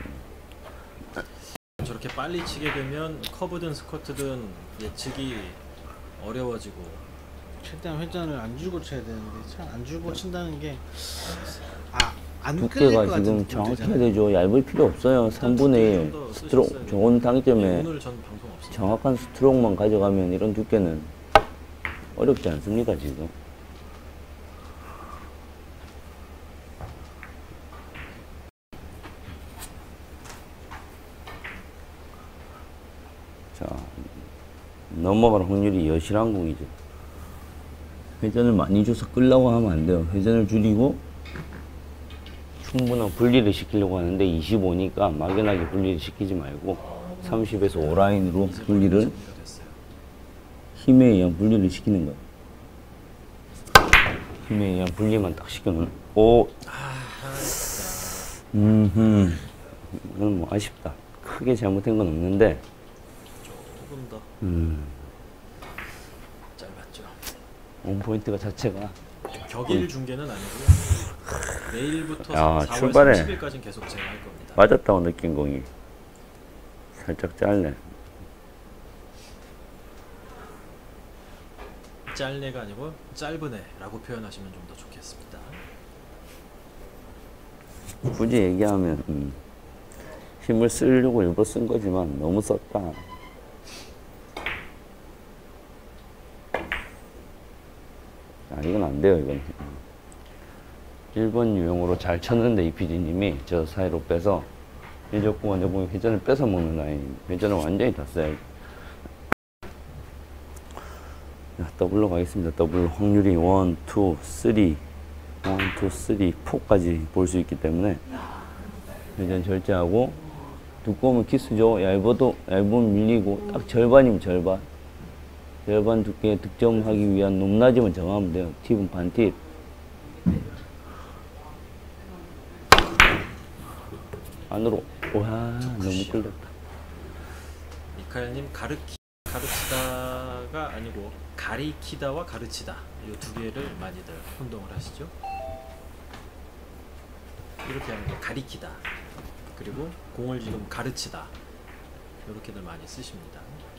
[SPEAKER 3] 저렇게 빨리 치게 되면 커브든 스쿼트든 예측이 어려워지고
[SPEAKER 2] 최대한 회전을 안 주고 쳐야 되는데 참 안 주고 친다는 게 안 끌릴
[SPEAKER 1] 두께가
[SPEAKER 2] 것 같은
[SPEAKER 1] 지금
[SPEAKER 2] 느낌이
[SPEAKER 1] 정확해야
[SPEAKER 2] 들잖아요.
[SPEAKER 1] 되죠. 얇을 필요 없어요. 3분의 1 스트로크 좋은 당점에
[SPEAKER 3] 오늘 전 방송 없어요.
[SPEAKER 1] 정확한 스트로크만 가져가면 이런 두께는 어렵지 않습니다 지금. 자, 넘어갈 확률이 여실한 공이죠. 회전을 많이 줘서 끌려고 하면 안 돼요. 회전을 줄이고 충분한 분리를 시키려고 하는데 25니까 막연하게 분리를 시키지 말고 30에서 5라인으로 분리를
[SPEAKER 3] 정리가 됐어요.
[SPEAKER 1] 힘에 의한 분리를 시키는 거예요. 힘에 의한 분리만 딱 시켜놓은. 오, 이건 뭐 아쉽다. 크게 잘못된 건 없는데.
[SPEAKER 3] 조금 더 짧았죠.
[SPEAKER 1] 온 포인트가 자체가
[SPEAKER 3] 격일 중계는 아니고요. 내일부터
[SPEAKER 1] 야,
[SPEAKER 3] 4월
[SPEAKER 1] 출발해.
[SPEAKER 3] 30일까지는 계속 제가 할 겁니다.
[SPEAKER 1] 맞았다고 느낀 공이 살짝 짧네.
[SPEAKER 3] 짧네가 아니고 짧으네라고 표현하시면 좀 더 좋겠습니다.
[SPEAKER 1] 굳이 얘기하면 힘을 쓰려고 일부러 쓴 거지만 너무 썼다. 이건 안 돼요. 이건 1번 유형으로 잘 쳤는데 이 PD님이 저 사이로 빼서 일적구 원적공이 회전을 뺏어 먹는 라인, 회전을 완전히 다 써야지. 자, 더블로 가겠습니다. 더블로 확률이 1, 2, 3 1, 2, 3, 4까지 볼 수 있기 때문에 회전 절제하고, 두꺼우면 키스죠. 얇으면 밀리고, 딱 절반이면 절반 두께 득점하기 위한 높낮이만 정하면 돼요. 팁은 반팁. 안으로. 와, 너무 끌렸다.
[SPEAKER 3] 미카엘님 가르치다가 아니고 가리키다와 가르치다 이 두 개를 많이들 혼동을 하시죠. 이렇게 하는 게 가리키다, 그리고 공을 지금 가르치다, 이렇게들 많이 쓰십니다.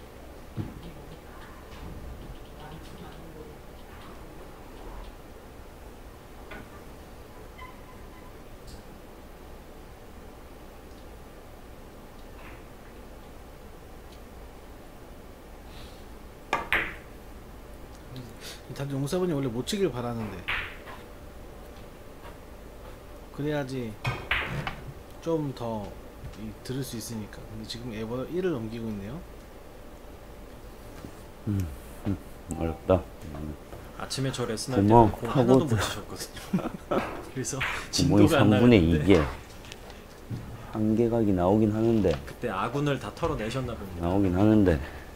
[SPEAKER 2] 다들 용사분이 원래 못 치길 바라는데 그래야지 좀 더 들을 수 있으니까. 근데 지금 에버 1을 넘기고 있네요.
[SPEAKER 1] 어렵다.
[SPEAKER 3] 아침에 저 레슨할
[SPEAKER 1] 구멍
[SPEAKER 3] 때는 공
[SPEAKER 1] 파고
[SPEAKER 3] 하나도 못 치셨거든요. 그래서
[SPEAKER 1] 구멍이
[SPEAKER 3] 진도가 안
[SPEAKER 1] 3분의
[SPEAKER 3] 나는데
[SPEAKER 1] 2개. 한계각이 나오긴 하는데,
[SPEAKER 3] 그때 아군을 다 털어내셨나 봅니다.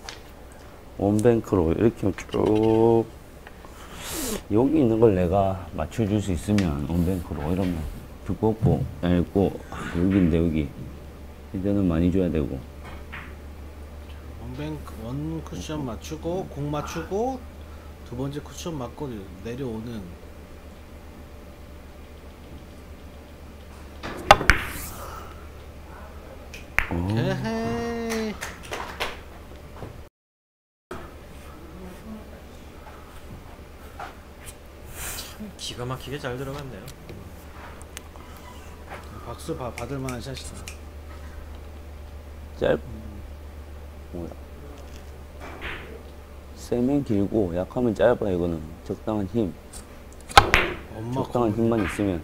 [SPEAKER 1] 원뱅크로 이렇게 쭉 여기 있는 걸 내가 맞춰줄 수 있으면 원뱅크로, 이러면 두껍고 얇고 여기인데 여기 회전은 많이 줘야 되고.
[SPEAKER 2] 원 쿠션 맞추고 공 맞추고 두 번째 쿠션 맞고 내려오는. 에헤이.
[SPEAKER 3] 기가 막히게 잘 들어갔네요.
[SPEAKER 2] 박수 받을 만한 샷이다.
[SPEAKER 1] 뭐야, 세면 길고 약하면 짧아. 이거는 적당한 힘, 적당한 힘만 있으면.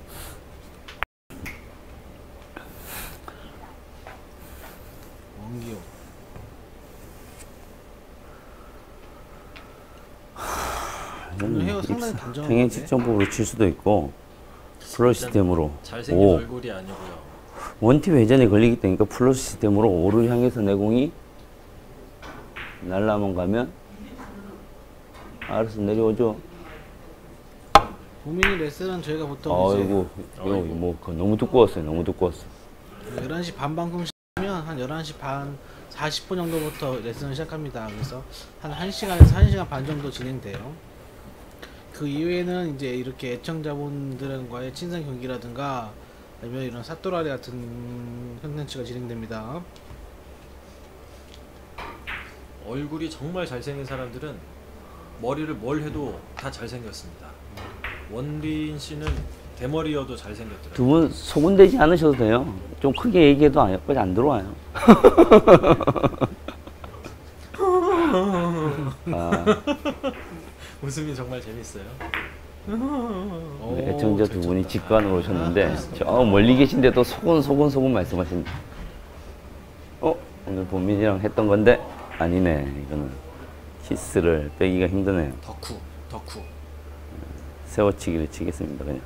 [SPEAKER 2] 원기호. 오늘 헤어 상당히 단정한
[SPEAKER 1] 평행
[SPEAKER 2] 건데?
[SPEAKER 1] 측정법으로 칠 수도 있고 플러 시스템으로.
[SPEAKER 3] 잘생긴
[SPEAKER 1] 오,
[SPEAKER 3] 얼굴이 아니고요.
[SPEAKER 1] 원팁 회전이 걸리기 때문에 플러스 시스템으로 5를 향해서 내 공이 날라만 가면 알아서 내려오죠.
[SPEAKER 2] 고민이 레슨은 저희가 보통
[SPEAKER 1] 아이고, 이거 뭐 너무 두꺼웠어요. 너무 두꺼웠어.
[SPEAKER 2] 11시 반 방송 시작하면 한 11시 반 40분 정도부터 레슨을 시작합니다. 그래서 한 1시간에서 1시간 반 정도 진행돼요. 그 이후에는 이제 이렇게 애청자분들과의 친선 경기라든가 아니면 이런 사또라리 같은 콘텐츠가 진행됩니다.
[SPEAKER 3] 얼굴이 정말 잘생긴 사람들은 머리를 뭘 해도 다 잘생겼습니다. 원빈 씨는 대머리여도 잘생겼더라고요.
[SPEAKER 1] 두 분 소문되지 않으셔도 돼요. 좀 크게 얘기해도 여기까지 안 들어와요. 아,
[SPEAKER 3] 웃음이 정말 재밌어요.
[SPEAKER 1] 네, 애청자 두 분이 직관으로 오셨는데 저 멀리 계신데도 소곤소곤 말씀하신다. 오늘 본민이랑 했던 건데 아니네. 이거는 키스를 빼기가 힘드네요.
[SPEAKER 3] 덕후.
[SPEAKER 1] 세워치기를 치겠습니다. 그냥.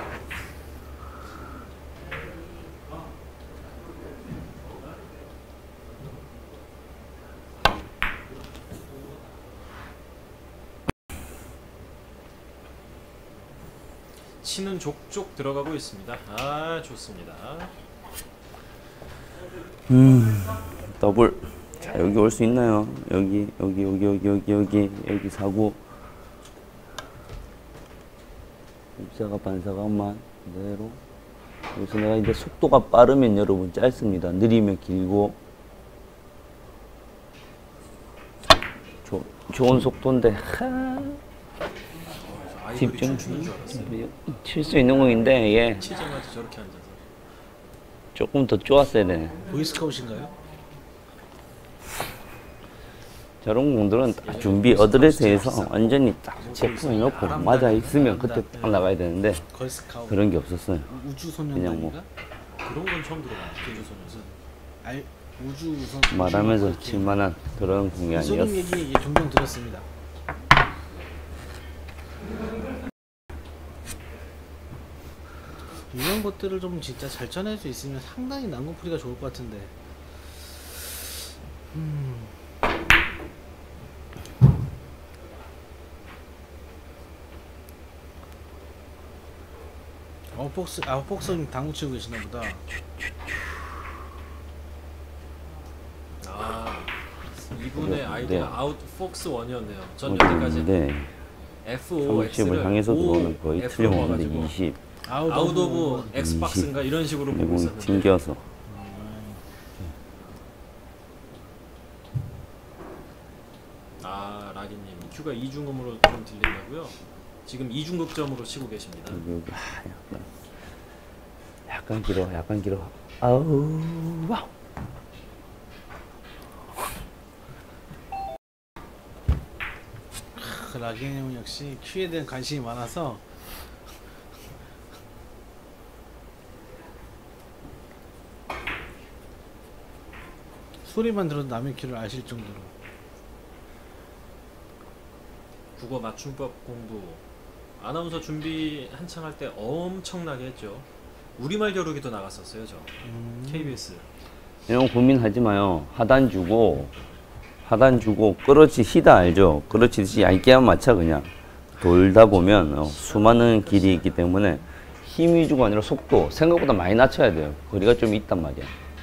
[SPEAKER 3] 치는 족족 들어가고 있습니다. 아, 좋습니다.
[SPEAKER 1] 더블. 자, 여기 올 수 있나요? 여기 사구. 입사가 반사각만 그대로. 여기서 내가 이제 속도가 빠르면 여러분 짧습니다. 느리면 길고. 좋은 속도인데
[SPEAKER 3] 아이돌이
[SPEAKER 1] 집중.
[SPEAKER 3] 춤추는 줄 알았어요.
[SPEAKER 1] 칠 수 있는 공인데 이게
[SPEAKER 3] 치자마자 저렇게 앉아서.
[SPEAKER 1] 조금 더 좋았어야 되네.
[SPEAKER 2] 보이스카웃인가요?
[SPEAKER 1] 저런 공들은 딱 준비 어드레스에서 완전히 딱 체크해 놓고 맞아 있으면 그때 딱 나가야 되는데
[SPEAKER 2] 걸스카웃.
[SPEAKER 1] 그런 게 없었어요. 그냥
[SPEAKER 2] 우주소년단인가?
[SPEAKER 3] 그런 건 처음 들어봐요. 우주소녀는.
[SPEAKER 2] 우주선.
[SPEAKER 1] 말하면서 칠만한 그런 공이
[SPEAKER 2] 소름
[SPEAKER 1] 아니었어.
[SPEAKER 2] 얘기 종종 들었습니다. 이런 것들을 좀 진짜 잘 전할 수 있으면 상당히 난공풀이가 좋을 것 같은데. 폭스님 당구 치고 계시나 보다.
[SPEAKER 3] 아, 이분의 아이디가
[SPEAKER 1] 네.
[SPEAKER 3] 아웃 폭스 1이었네요. 전 여기까지
[SPEAKER 1] 네.
[SPEAKER 3] FOX를
[SPEAKER 1] 30을 향해서 들어오면 거의 틀림없는데 20.
[SPEAKER 3] 아웃 오브 엑스박스인가 이런 식으로 보고
[SPEAKER 1] 미국이
[SPEAKER 3] 있었는데
[SPEAKER 1] 튕겨서.
[SPEAKER 3] 아, 라기님 큐가 이중음으로 좀 들린다고요? 지금 이중극점으로 치고 계십니다.
[SPEAKER 1] 여기 약간 길어. 아우 와우.
[SPEAKER 2] 라기님 역시 큐에 대한 관심이 많아서 소리만 들어도 남의 큐를 아실 정도로.
[SPEAKER 3] 국어 맞춤법 공부 아나운서 준비 한창 할 때 엄청나게 했죠. 우리말 겨루기도 나갔었어요. 저 KBS.
[SPEAKER 1] 이런 거 고민하지 마요. 하단 주고 끌어치 히다 알죠? 끌어치듯이 얇게만 맞춰 그냥. 돌다 보면 수많은 길이 있기 때문에 힘 위주가 아니라 속도 생각보다 많이 낮춰야 돼요. 거리가 좀 있단 말이야.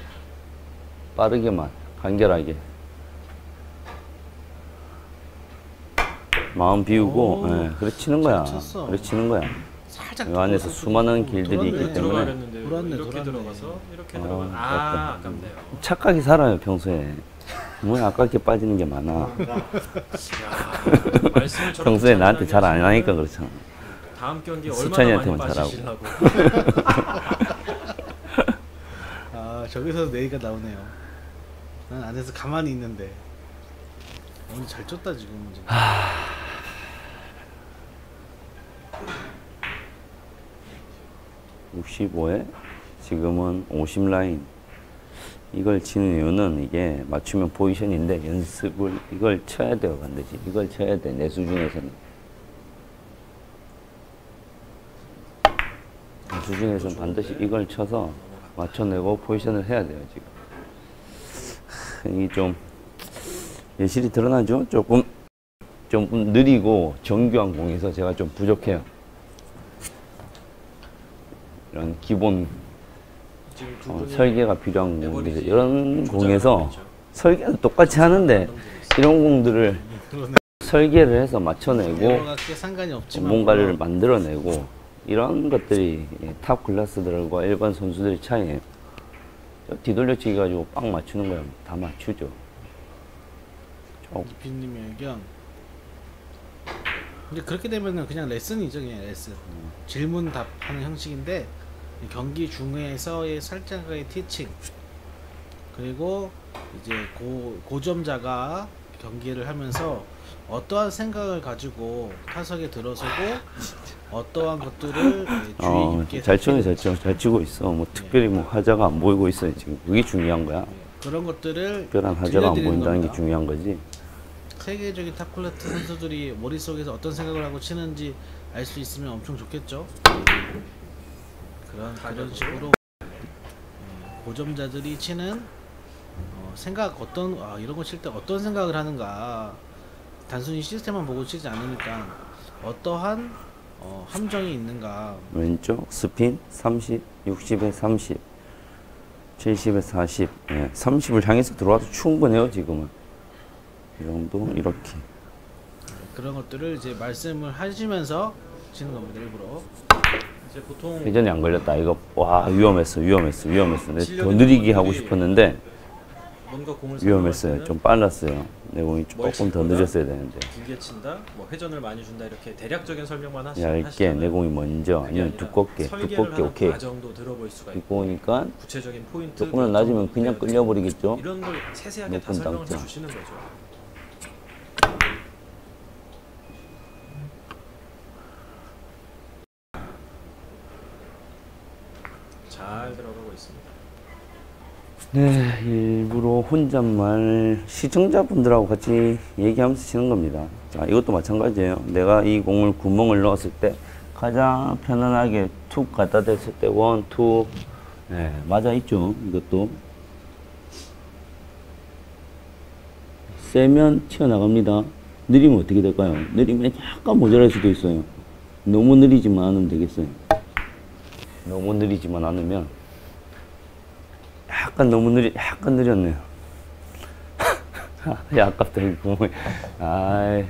[SPEAKER 1] 빠르게만 간결하게 마음 비우고 그래 치는 거야. 그래 치는 거야.
[SPEAKER 2] 살짝
[SPEAKER 1] 이 안에서 수많은 길들이 있기 때문에
[SPEAKER 3] 들어가랬는데 이렇게 들어가서 이렇게 들어가. 아, 아깝네요.
[SPEAKER 1] 착하게 살아요 평소에. 뭐 아깝게 빠지는 게 많아.
[SPEAKER 3] 야, 말씀을 저렇게
[SPEAKER 1] 평소에 나한테 잘 안
[SPEAKER 3] 하시면
[SPEAKER 1] 하니까 그렇잖아.
[SPEAKER 3] 다음 경기 얼마나
[SPEAKER 1] 수찬이한테만
[SPEAKER 3] 많이
[SPEAKER 1] 잘하고.
[SPEAKER 3] 빠지시려고.
[SPEAKER 2] 아, 저기서 내기가 나오네요. 난 안에서 가만히 있는데. 오늘 잘 쳤다 지금.
[SPEAKER 1] 65에 지금은 50 라인. 이걸 치는 이유는 이게 맞추면 포지션인데 연습을 이걸 쳐야 돼요 반드시. 이걸 쳐야 돼 내 수준에서는. 내 수준에서는 반드시 이걸 쳐서 맞춰내고 포지션을 해야 돼요 지금. 이게 좀 예실이 드러나죠. 조금 느리고 정교한 공에서 제가 좀 부족해요. 이런 기본
[SPEAKER 3] 지금 두 분이
[SPEAKER 1] 설계가 필요한 공인데
[SPEAKER 3] 에버리지
[SPEAKER 1] 이런
[SPEAKER 3] 조작을
[SPEAKER 1] 공에서
[SPEAKER 3] 하고 있죠.
[SPEAKER 1] 설계는 똑같이 하는데 이런 공들을 설계를 해서 맞춰내고
[SPEAKER 2] 여러가 꽤 상관이 없지만
[SPEAKER 1] 뭔가를 만들어내고 이런 것들이 탑 클래스들과 일반 선수들의 차이예요. 뒤돌려치기 가지고 빵 맞추는 거야 다 맞추죠.
[SPEAKER 2] 이피님의 의견. 근데 그렇게 되면은 그냥 레슨이죠, 그냥 레슨. 질문 답하는 형식인데 경기 중에서의 살짝의 티칭. 그리고 이제 고점자가 경기를 하면서 어떠한 생각을 가지고 타석에 들어서고 어떠한 것들을 주의 깊게
[SPEAKER 1] 잘 치고 잘 치고 있어. 뭐 특별히 뭐 하자가 안 보이고 있어요 지금. 그게 중요한 거야.
[SPEAKER 2] 그런 것들을
[SPEAKER 1] 특별한 하자가 안
[SPEAKER 2] 들려드리는
[SPEAKER 1] 보인다는 게
[SPEAKER 2] 겁니다.
[SPEAKER 1] 중요한 거지.
[SPEAKER 2] 세계적인 탑클래스 선수들이 머릿속에서 어떤 생각을 하고 치는지 알 수 있으면 엄청 좋겠죠. 그런 식으로 고점자들이 치는 생각 이런 거 칠 때 어떤 생각을 하는가, 단순히 시스템만 보고 치지 않으니까 어떠한 함정이 있는가.
[SPEAKER 1] 왼쪽 스핀 30, 60에 30, 70에 40, 30을 향해서 들어와도 충분해요 지금은. 이 정도 이렇게.
[SPEAKER 2] 그런 것들을 이제 말씀을 하시면서 치는 겁니다, 일부러.
[SPEAKER 3] 이제 보통
[SPEAKER 1] 회전이 안 걸렸다. 이거 와 위험했어. 내가 더
[SPEAKER 3] 실력이
[SPEAKER 1] 느리게
[SPEAKER 3] 있는
[SPEAKER 1] 하고
[SPEAKER 3] 분들이
[SPEAKER 1] 싶었는데
[SPEAKER 3] 뭔가 공을
[SPEAKER 1] 위험했어요. 좀 빨랐어요. 내 공이 조금 더 늦었어야 되는데.
[SPEAKER 3] 길게 친다, 뭐 회전을 많이 준다 이렇게 대략적인 설명만
[SPEAKER 1] 얇게
[SPEAKER 3] 하시잖아요.
[SPEAKER 1] 내 공이 먼저 아니면 두껍게
[SPEAKER 3] 설계를
[SPEAKER 1] 오케이.
[SPEAKER 3] 과정도 들어볼 수가 있고
[SPEAKER 1] 입고 오니까
[SPEAKER 3] 구체적인 포인트
[SPEAKER 1] 조금만 낮으면 그냥 끌려버리겠죠.
[SPEAKER 3] 이런 걸 세세하게 다
[SPEAKER 1] 높은
[SPEAKER 3] 설명을
[SPEAKER 1] 당점.
[SPEAKER 3] 해주시는 거죠. 잘 들어가고 있습니다.
[SPEAKER 1] 네, 일부러 혼잣말 시청자분들하고 같이 얘기하면서 치는 겁니다. 자, 이것도 마찬가지예요. 내가 이 공을 구멍을 넣었을 때 가장 편안하게 툭 갖다 댔을 때 원, 투, 맞아 있죠. 이것도 세면 튀어나갑니다. 느리면 어떻게 될까요? 느리면 약간 모자랄 수도 있어요. 너무 느리지만 않으면 되겠어요. 너무 느리지만 않으면 약간 느렸네요. 야, 아깝다, 이 구멍이. 아이.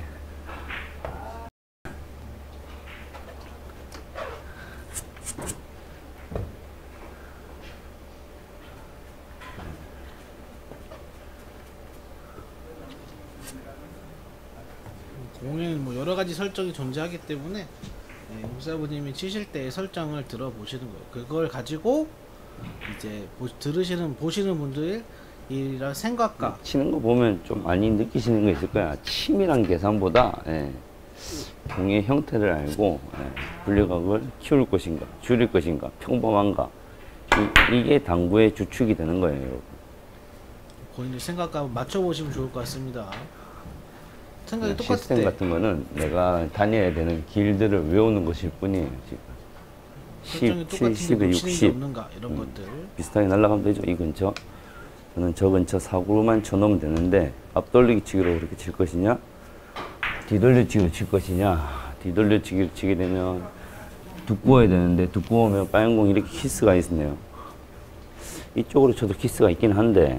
[SPEAKER 2] 공에는 뭐 여러 가지 설정이 존재하기 때문에 목사부님이 치실 때 설정을 들어보시는 거예요. 그걸 가지고 이제 보시는 분들 이런 생각과
[SPEAKER 1] 치는 거 보면 좀 많이 느끼시는 거 있을 거야. 치밀한 계산보다 공의 형태를 알고 분리각을 키울 것인가, 줄일 것인가, 평범한가, 이게 당구의 주축이 되는 거예요, 여러분.
[SPEAKER 2] 본인의 생각과 맞춰보시면 좋을 것 같습니다. 생각이 똑같을
[SPEAKER 1] 시스템
[SPEAKER 2] 때
[SPEAKER 1] 같은 거는 내가 다녀야 되는 길들을 외우는 것일 뿐이에요, 지금.
[SPEAKER 2] 설정이
[SPEAKER 1] 10,
[SPEAKER 2] 똑같은 게
[SPEAKER 1] 70에
[SPEAKER 2] 놓치는 게
[SPEAKER 1] 60.
[SPEAKER 2] 없는가 이런 것들.
[SPEAKER 1] 비슷하게 날아가면 되죠, 이 근처. 저는 저 근처 사구로만 쳐놓으면 되는데, 앞돌리기 치기로 그렇게 칠 것이냐, 뒤돌려치기로 칠 것이냐. 뒤돌려치기를 치게 되면 두꺼워야 되는데, 두꺼우면 빨간 공이 이렇게 키스가 있네요. 이쪽으로 쳐도 키스가 있긴 한데,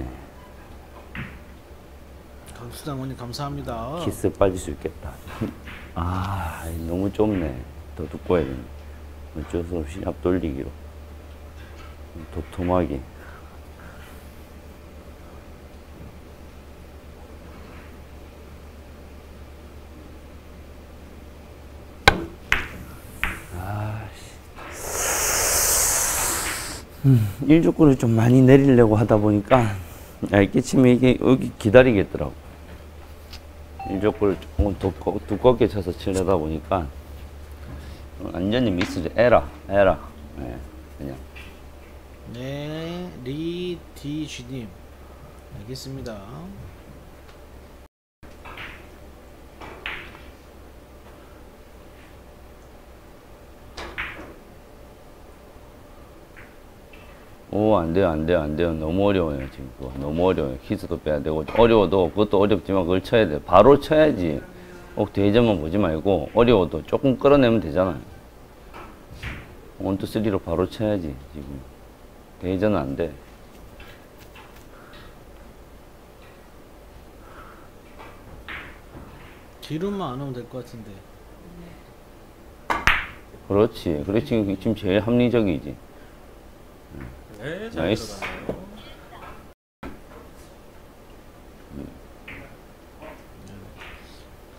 [SPEAKER 2] 강수장원님 감사합니다.
[SPEAKER 1] 키스 빠질 수 있겠다. 아, 너무 좁네. 더 두꺼워야 되네. 어쩔 수 없이 앞돌리기로. 도톰하게. 일족구를 좀 많이 내리려고 하다 보니까 얇게 치면 이게 여기 기다리겠더라고. 일족구를 조금 두껍게 쳐서 치려다 보니까 완전히 미스죠. 에라. 그냥.
[SPEAKER 2] 네, 리디쥐님 알겠습니다.
[SPEAKER 1] 오, 안 돼요. 너무 어려워요, 지금. 그거. 너무 어려워요. 키스도 빼야 되고, 어려워도, 그것도 어렵지만 그걸 쳐야 돼. 바로 쳐야지. 대회전만 보지 말고, 어려워도 조금 끌어내면 되잖아요. 1, 2, 3로 바로 쳐야지, 지금. 대회전은 안 돼.
[SPEAKER 2] 뒤로만 안 오면 될 것 같은데.
[SPEAKER 1] 그렇지. 지금 제일 합리적이지.
[SPEAKER 3] 네, 잘
[SPEAKER 1] 나이스.
[SPEAKER 3] 들어가네요.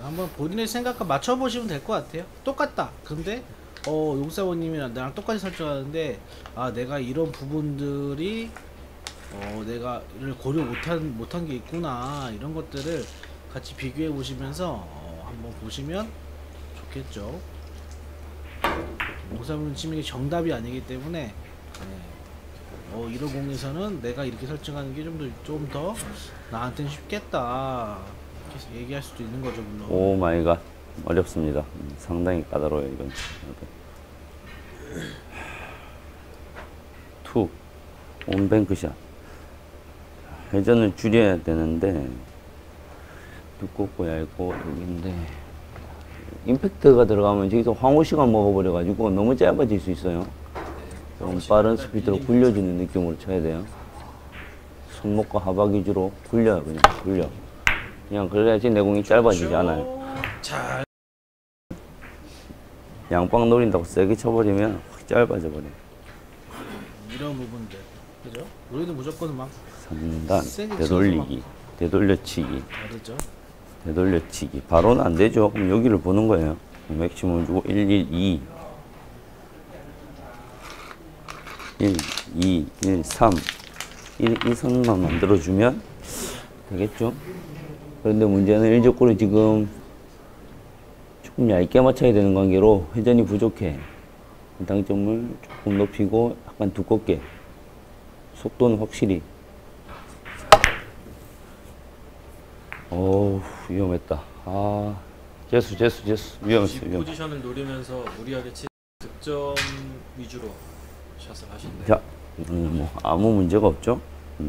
[SPEAKER 2] 한번 본인의 생각과 맞춰보시면 될 것 같아요. 똑같다. 근데 용사원님이랑 나랑 똑같이 설정하는데 내가 이런 부분들이 내가 이를 고려 못한 게 있구나, 이런 것들을 같이 비교해 보시면서 한번 보시면 좋겠죠. 용사원 치명이 정답이 아니기 때문에 이런 공에서는 내가 이렇게 설정하는 게 좀 더 나한테는 쉽겠다, 이렇게 얘기할 수도 있는 거죠, 물론.
[SPEAKER 1] 오 마이 갓, 어렵습니다. 상당히 까다로워요 이건. 투 온뱅크샷. 회전을 줄여야 되는데 두껍고 얇고 여기인데 임팩트가 들어가면 저기서 황후 시간 먹어버려 가지고 너무 짧아질 수 있어요. 좀 빠른 스피드로 굴려주는 느낌으로 쳐야 돼요. 손목과 하박 위주로 굴려요. 그냥 굴려. 그냥 그래야지 내공이 짧아지지 않아요.
[SPEAKER 2] 잘
[SPEAKER 1] 양방 노린다고 세게 쳐버리면 확 짧아져 버려.
[SPEAKER 2] 이런 부분들, 그죠? 우리는 무조건 막
[SPEAKER 1] 3단
[SPEAKER 2] 세게
[SPEAKER 1] 되돌리기, 되돌려치기,
[SPEAKER 2] 다르죠.
[SPEAKER 1] 되돌려치기. 바로는 안 되죠. 그럼 여기를 보는 거예요. 맥시멈 주고 1, 1, 2 1, 2, 1, 3 이 선만 만들어주면 되겠죠. 그런데 문제는 일적으로 지금 조금 얇게 맞춰야 되는 관계로 회전이 부족해. 당점을 조금 높이고 약간 두껍게, 속도는 확실히. 어우 위험했다. 재수 위험했어. 위험.
[SPEAKER 3] 포지션을 노리면서 무리하게 득점 위주로 샷을 하신대요.
[SPEAKER 1] 자, 뭐 아무 문제가 없죠.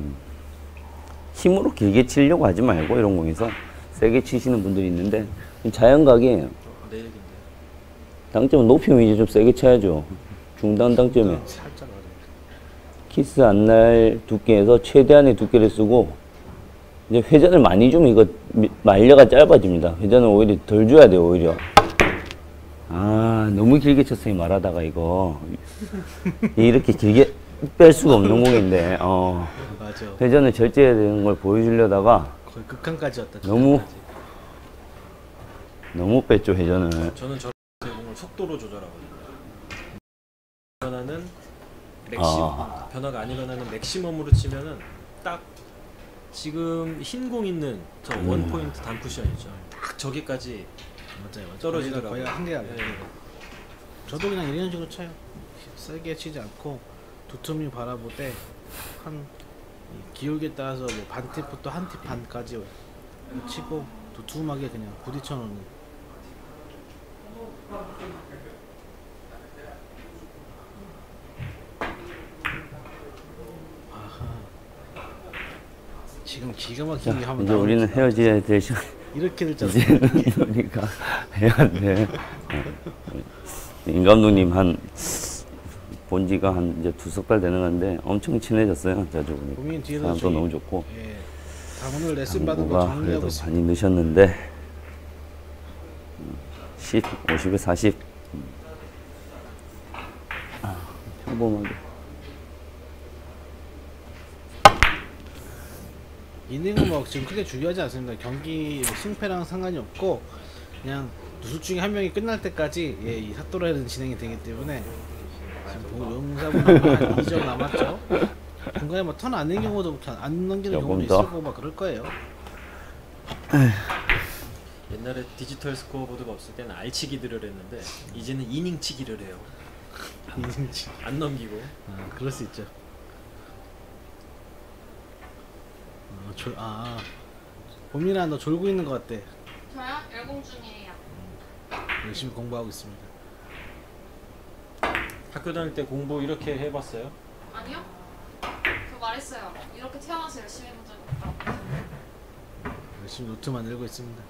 [SPEAKER 1] 힘으로 길게 치려고 하지 말고 이런 공에서 세게 치시는 분들이 있는데 자연각이에요.
[SPEAKER 3] 내 얘긴데.
[SPEAKER 1] 당점은 높이면 이제 좀 세게 쳐야죠. 중단 당점에
[SPEAKER 2] 살짝 어려워.
[SPEAKER 1] 키스 안 날 두께에서 최대한의 두께를 쓰고 이제 회전을 많이 주면 이거 말려가 짧아집니다. 회전을 오히려 덜 줘야 돼요. 오히려 너무 길게 쳤으니 말하다가 이거 이렇게 길게 뺄 수가 없는 공인데
[SPEAKER 2] 맞아.
[SPEAKER 1] 회전을 절제해야 되는 걸 보여주려다가
[SPEAKER 2] 거의 극한까지 왔다.
[SPEAKER 1] 너무 뺐죠 회전을.
[SPEAKER 3] 저는 저 공을 속도로 조절하거든요. 변화는 변화가 아니거나는 맥시멈으로 치면은 딱 지금 흰 공 있는 저 원 포인트 단쿠션 있죠. 딱 저기까지
[SPEAKER 2] 맞아요.
[SPEAKER 3] 떨어지더라고요.
[SPEAKER 2] 거의 한계가.
[SPEAKER 3] 네.
[SPEAKER 2] 저도 그냥 이런 식으로 쳐요. 세게 치지 않고 두툼히 바라보되 한 기울기에 따라서 뭐 반 팁부터 한 팁 반까지 치고 두툼하게 그냥 부딪혀 놓는. 지금 기가 막히게 하면
[SPEAKER 1] 이제 우리는 헤어져야 될 시간.
[SPEAKER 2] 이렇게 됐잖아.
[SPEAKER 1] 이제 우리가 해야 돼. 임 감독님 본지가 한 이제 2석 되는 건데 엄청 친해졌어요. 자주
[SPEAKER 2] 고민 뒤에서
[SPEAKER 1] 사람도
[SPEAKER 2] 저기,
[SPEAKER 1] 너무 좋고.
[SPEAKER 2] 다 오늘 레슨 받은 거
[SPEAKER 1] 당구가
[SPEAKER 2] 정리하고
[SPEAKER 1] 그래도
[SPEAKER 2] 있습니다.
[SPEAKER 1] 많이 늦었는데 10, 50에 40 평범하게.
[SPEAKER 2] 이닝은 뭐 지금 크게 중요하지 않습니다. 경기 승패랑 상관이 없고 그냥 둘 중에 한 명이 끝날 때까지 이 삿도라이는 진행이 되기 때문에 지금 용사분하고 한 2점 남았죠. 중간에 뭐 턴 안 내는 경우도 안 넘기는 경우도
[SPEAKER 1] 조금 더.
[SPEAKER 2] 있을 거고 막 그럴 거예요.
[SPEAKER 3] 옛날에 디지털 스코어보드가 없을 때는 알치기들을 했는데 이제는 이닝치기를 해요.
[SPEAKER 2] 이닝치.
[SPEAKER 3] 안 넘기고.
[SPEAKER 2] 그럴 수 있죠. 봄이나 너 졸고 있는 것 같대.
[SPEAKER 4] 저요? 열공 중이에요.
[SPEAKER 2] 열심히 공부하고 있습니다.
[SPEAKER 3] 학교 다닐 때 공부 이렇게 해봤어요?
[SPEAKER 4] 아니요? 저 말했어요. 이렇게 태어나서 열심히 해본 적이 없다고.
[SPEAKER 2] 열심히 노트 만들고 있습니다.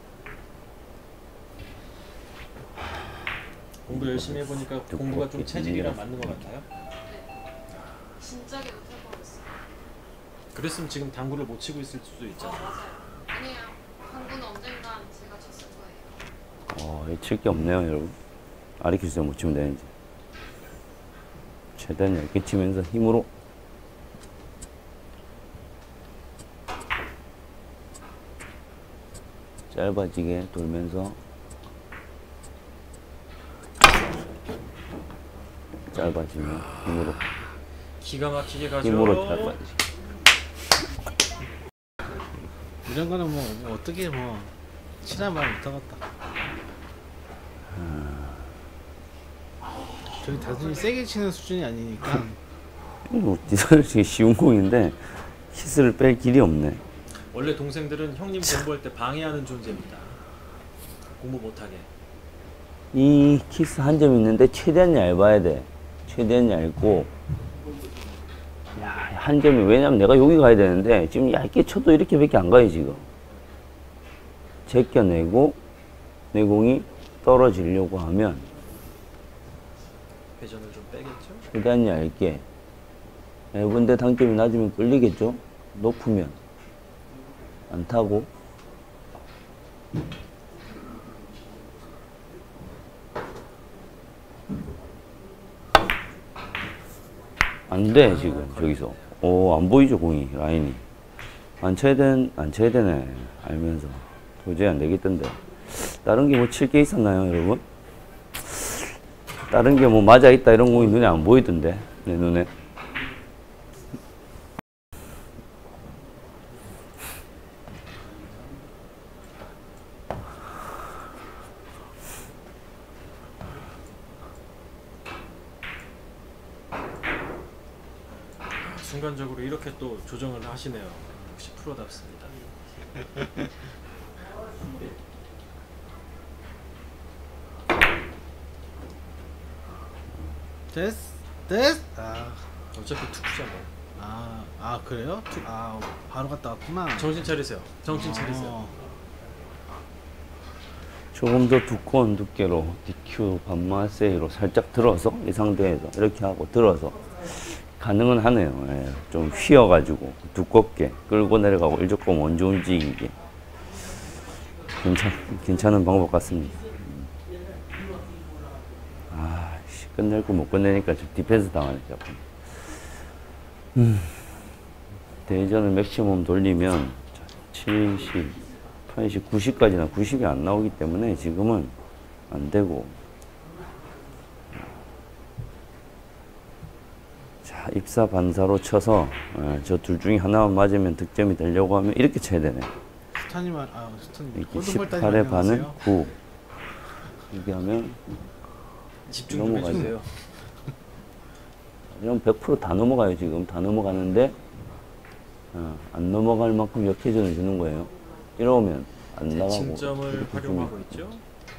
[SPEAKER 3] 공부 열심히 해보니까 공부가 좀 체질이랑 맞는 것 같아요?
[SPEAKER 4] 진작에 못할 뻔했어요.
[SPEAKER 3] 그랬으면 지금 당구를 못 치고 있을 수도 있잖아요.
[SPEAKER 4] 맞아요. 아니에요. 당구는 언젠간 제가 쳤을 거예요.
[SPEAKER 1] 칠 게 없네요, 여러분. 아리키스에 못 치면 되는지. 최대한 얇게 치면서 힘으로. 짧아지게 돌면서 짧아지면 힘으로
[SPEAKER 3] 기가 막히게 가죠.
[SPEAKER 1] 힘으로 짧아지게.
[SPEAKER 2] 이런 거는 뭐 어떻게 뭐 친한 말 못하겠다. 저기 단순히 세게 치는 수준이 아니니까.
[SPEAKER 1] 뭐 솔직히 쉬운 공인데 키스를 뺄 길이 없네.
[SPEAKER 3] 원래 동생들은 형님 공부할 때 방해하는 존재입니다. 공부 못하게.
[SPEAKER 1] 이 키스 한 점 있는데 최대한 얇아야 돼. 최대한 얇고 야, 한 점이 왜냐면 내가 여기 가야 되는데 지금 얇게 쳐도 이렇게밖에 안 가요 지금. 제껴내고 내 공이 떨어지려고 하면
[SPEAKER 3] 회전을 좀 빼겠죠.
[SPEAKER 1] 최대한 얇게. 얇은데 당점이 낮으면 끌리겠죠. 높으면 안 타고. 안 돼 지금 저기서. 안 보이죠 공이 라인이. 안 쳐야 되네 알면서 도저히 안 되겠던데. 다른 게 뭐 칠 게 있었나요 여러분? 다른 게 뭐 맞아 있다 이런 공이 눈에 안 보이던데 내 눈에.
[SPEAKER 3] 순간적으로 이렇게 또 조정을 하시네요. 역시 프로답습니다.
[SPEAKER 2] 됐.
[SPEAKER 3] 어차피 투구잖아요.
[SPEAKER 2] 그래요? 바로 갔다 왔구나.
[SPEAKER 3] 정신 차리세요. 정신 차리세요.
[SPEAKER 1] 조금 더 두꺼운 두께로 DQ 반마세이로 살짝 들어서 이 상태에서 이렇게 하고 들어서 가능은 하네요. 예, 좀 휘어가지고 두껍게 끌고 내려가고 조금 원조 움직이게 괜찮은 방법 같습니다. 끝낼 거 못 끝내니까 좀 디펜스 당하네 자꾸. 대전을 맥시멈 돌리면 70, 80, 90까지나 90이 안 나오기 때문에 지금은 안 되고. 자, 입사 반사로 쳐서 저 둘 중에 하나만 맞으면 득점이 되려고 하면 이렇게 쳐야 되네.
[SPEAKER 2] 스타님
[SPEAKER 1] 이렇게 18의 반은 9. 이렇게 하면
[SPEAKER 3] 집중 좀 해주세요.
[SPEAKER 1] 이런 100% 다 넘어가요 지금. 다 넘어가는데 안 넘어갈 만큼 역회전을 주는 거예요. 이러면 안 나가고
[SPEAKER 3] 대칭점을 활용하고 있죠.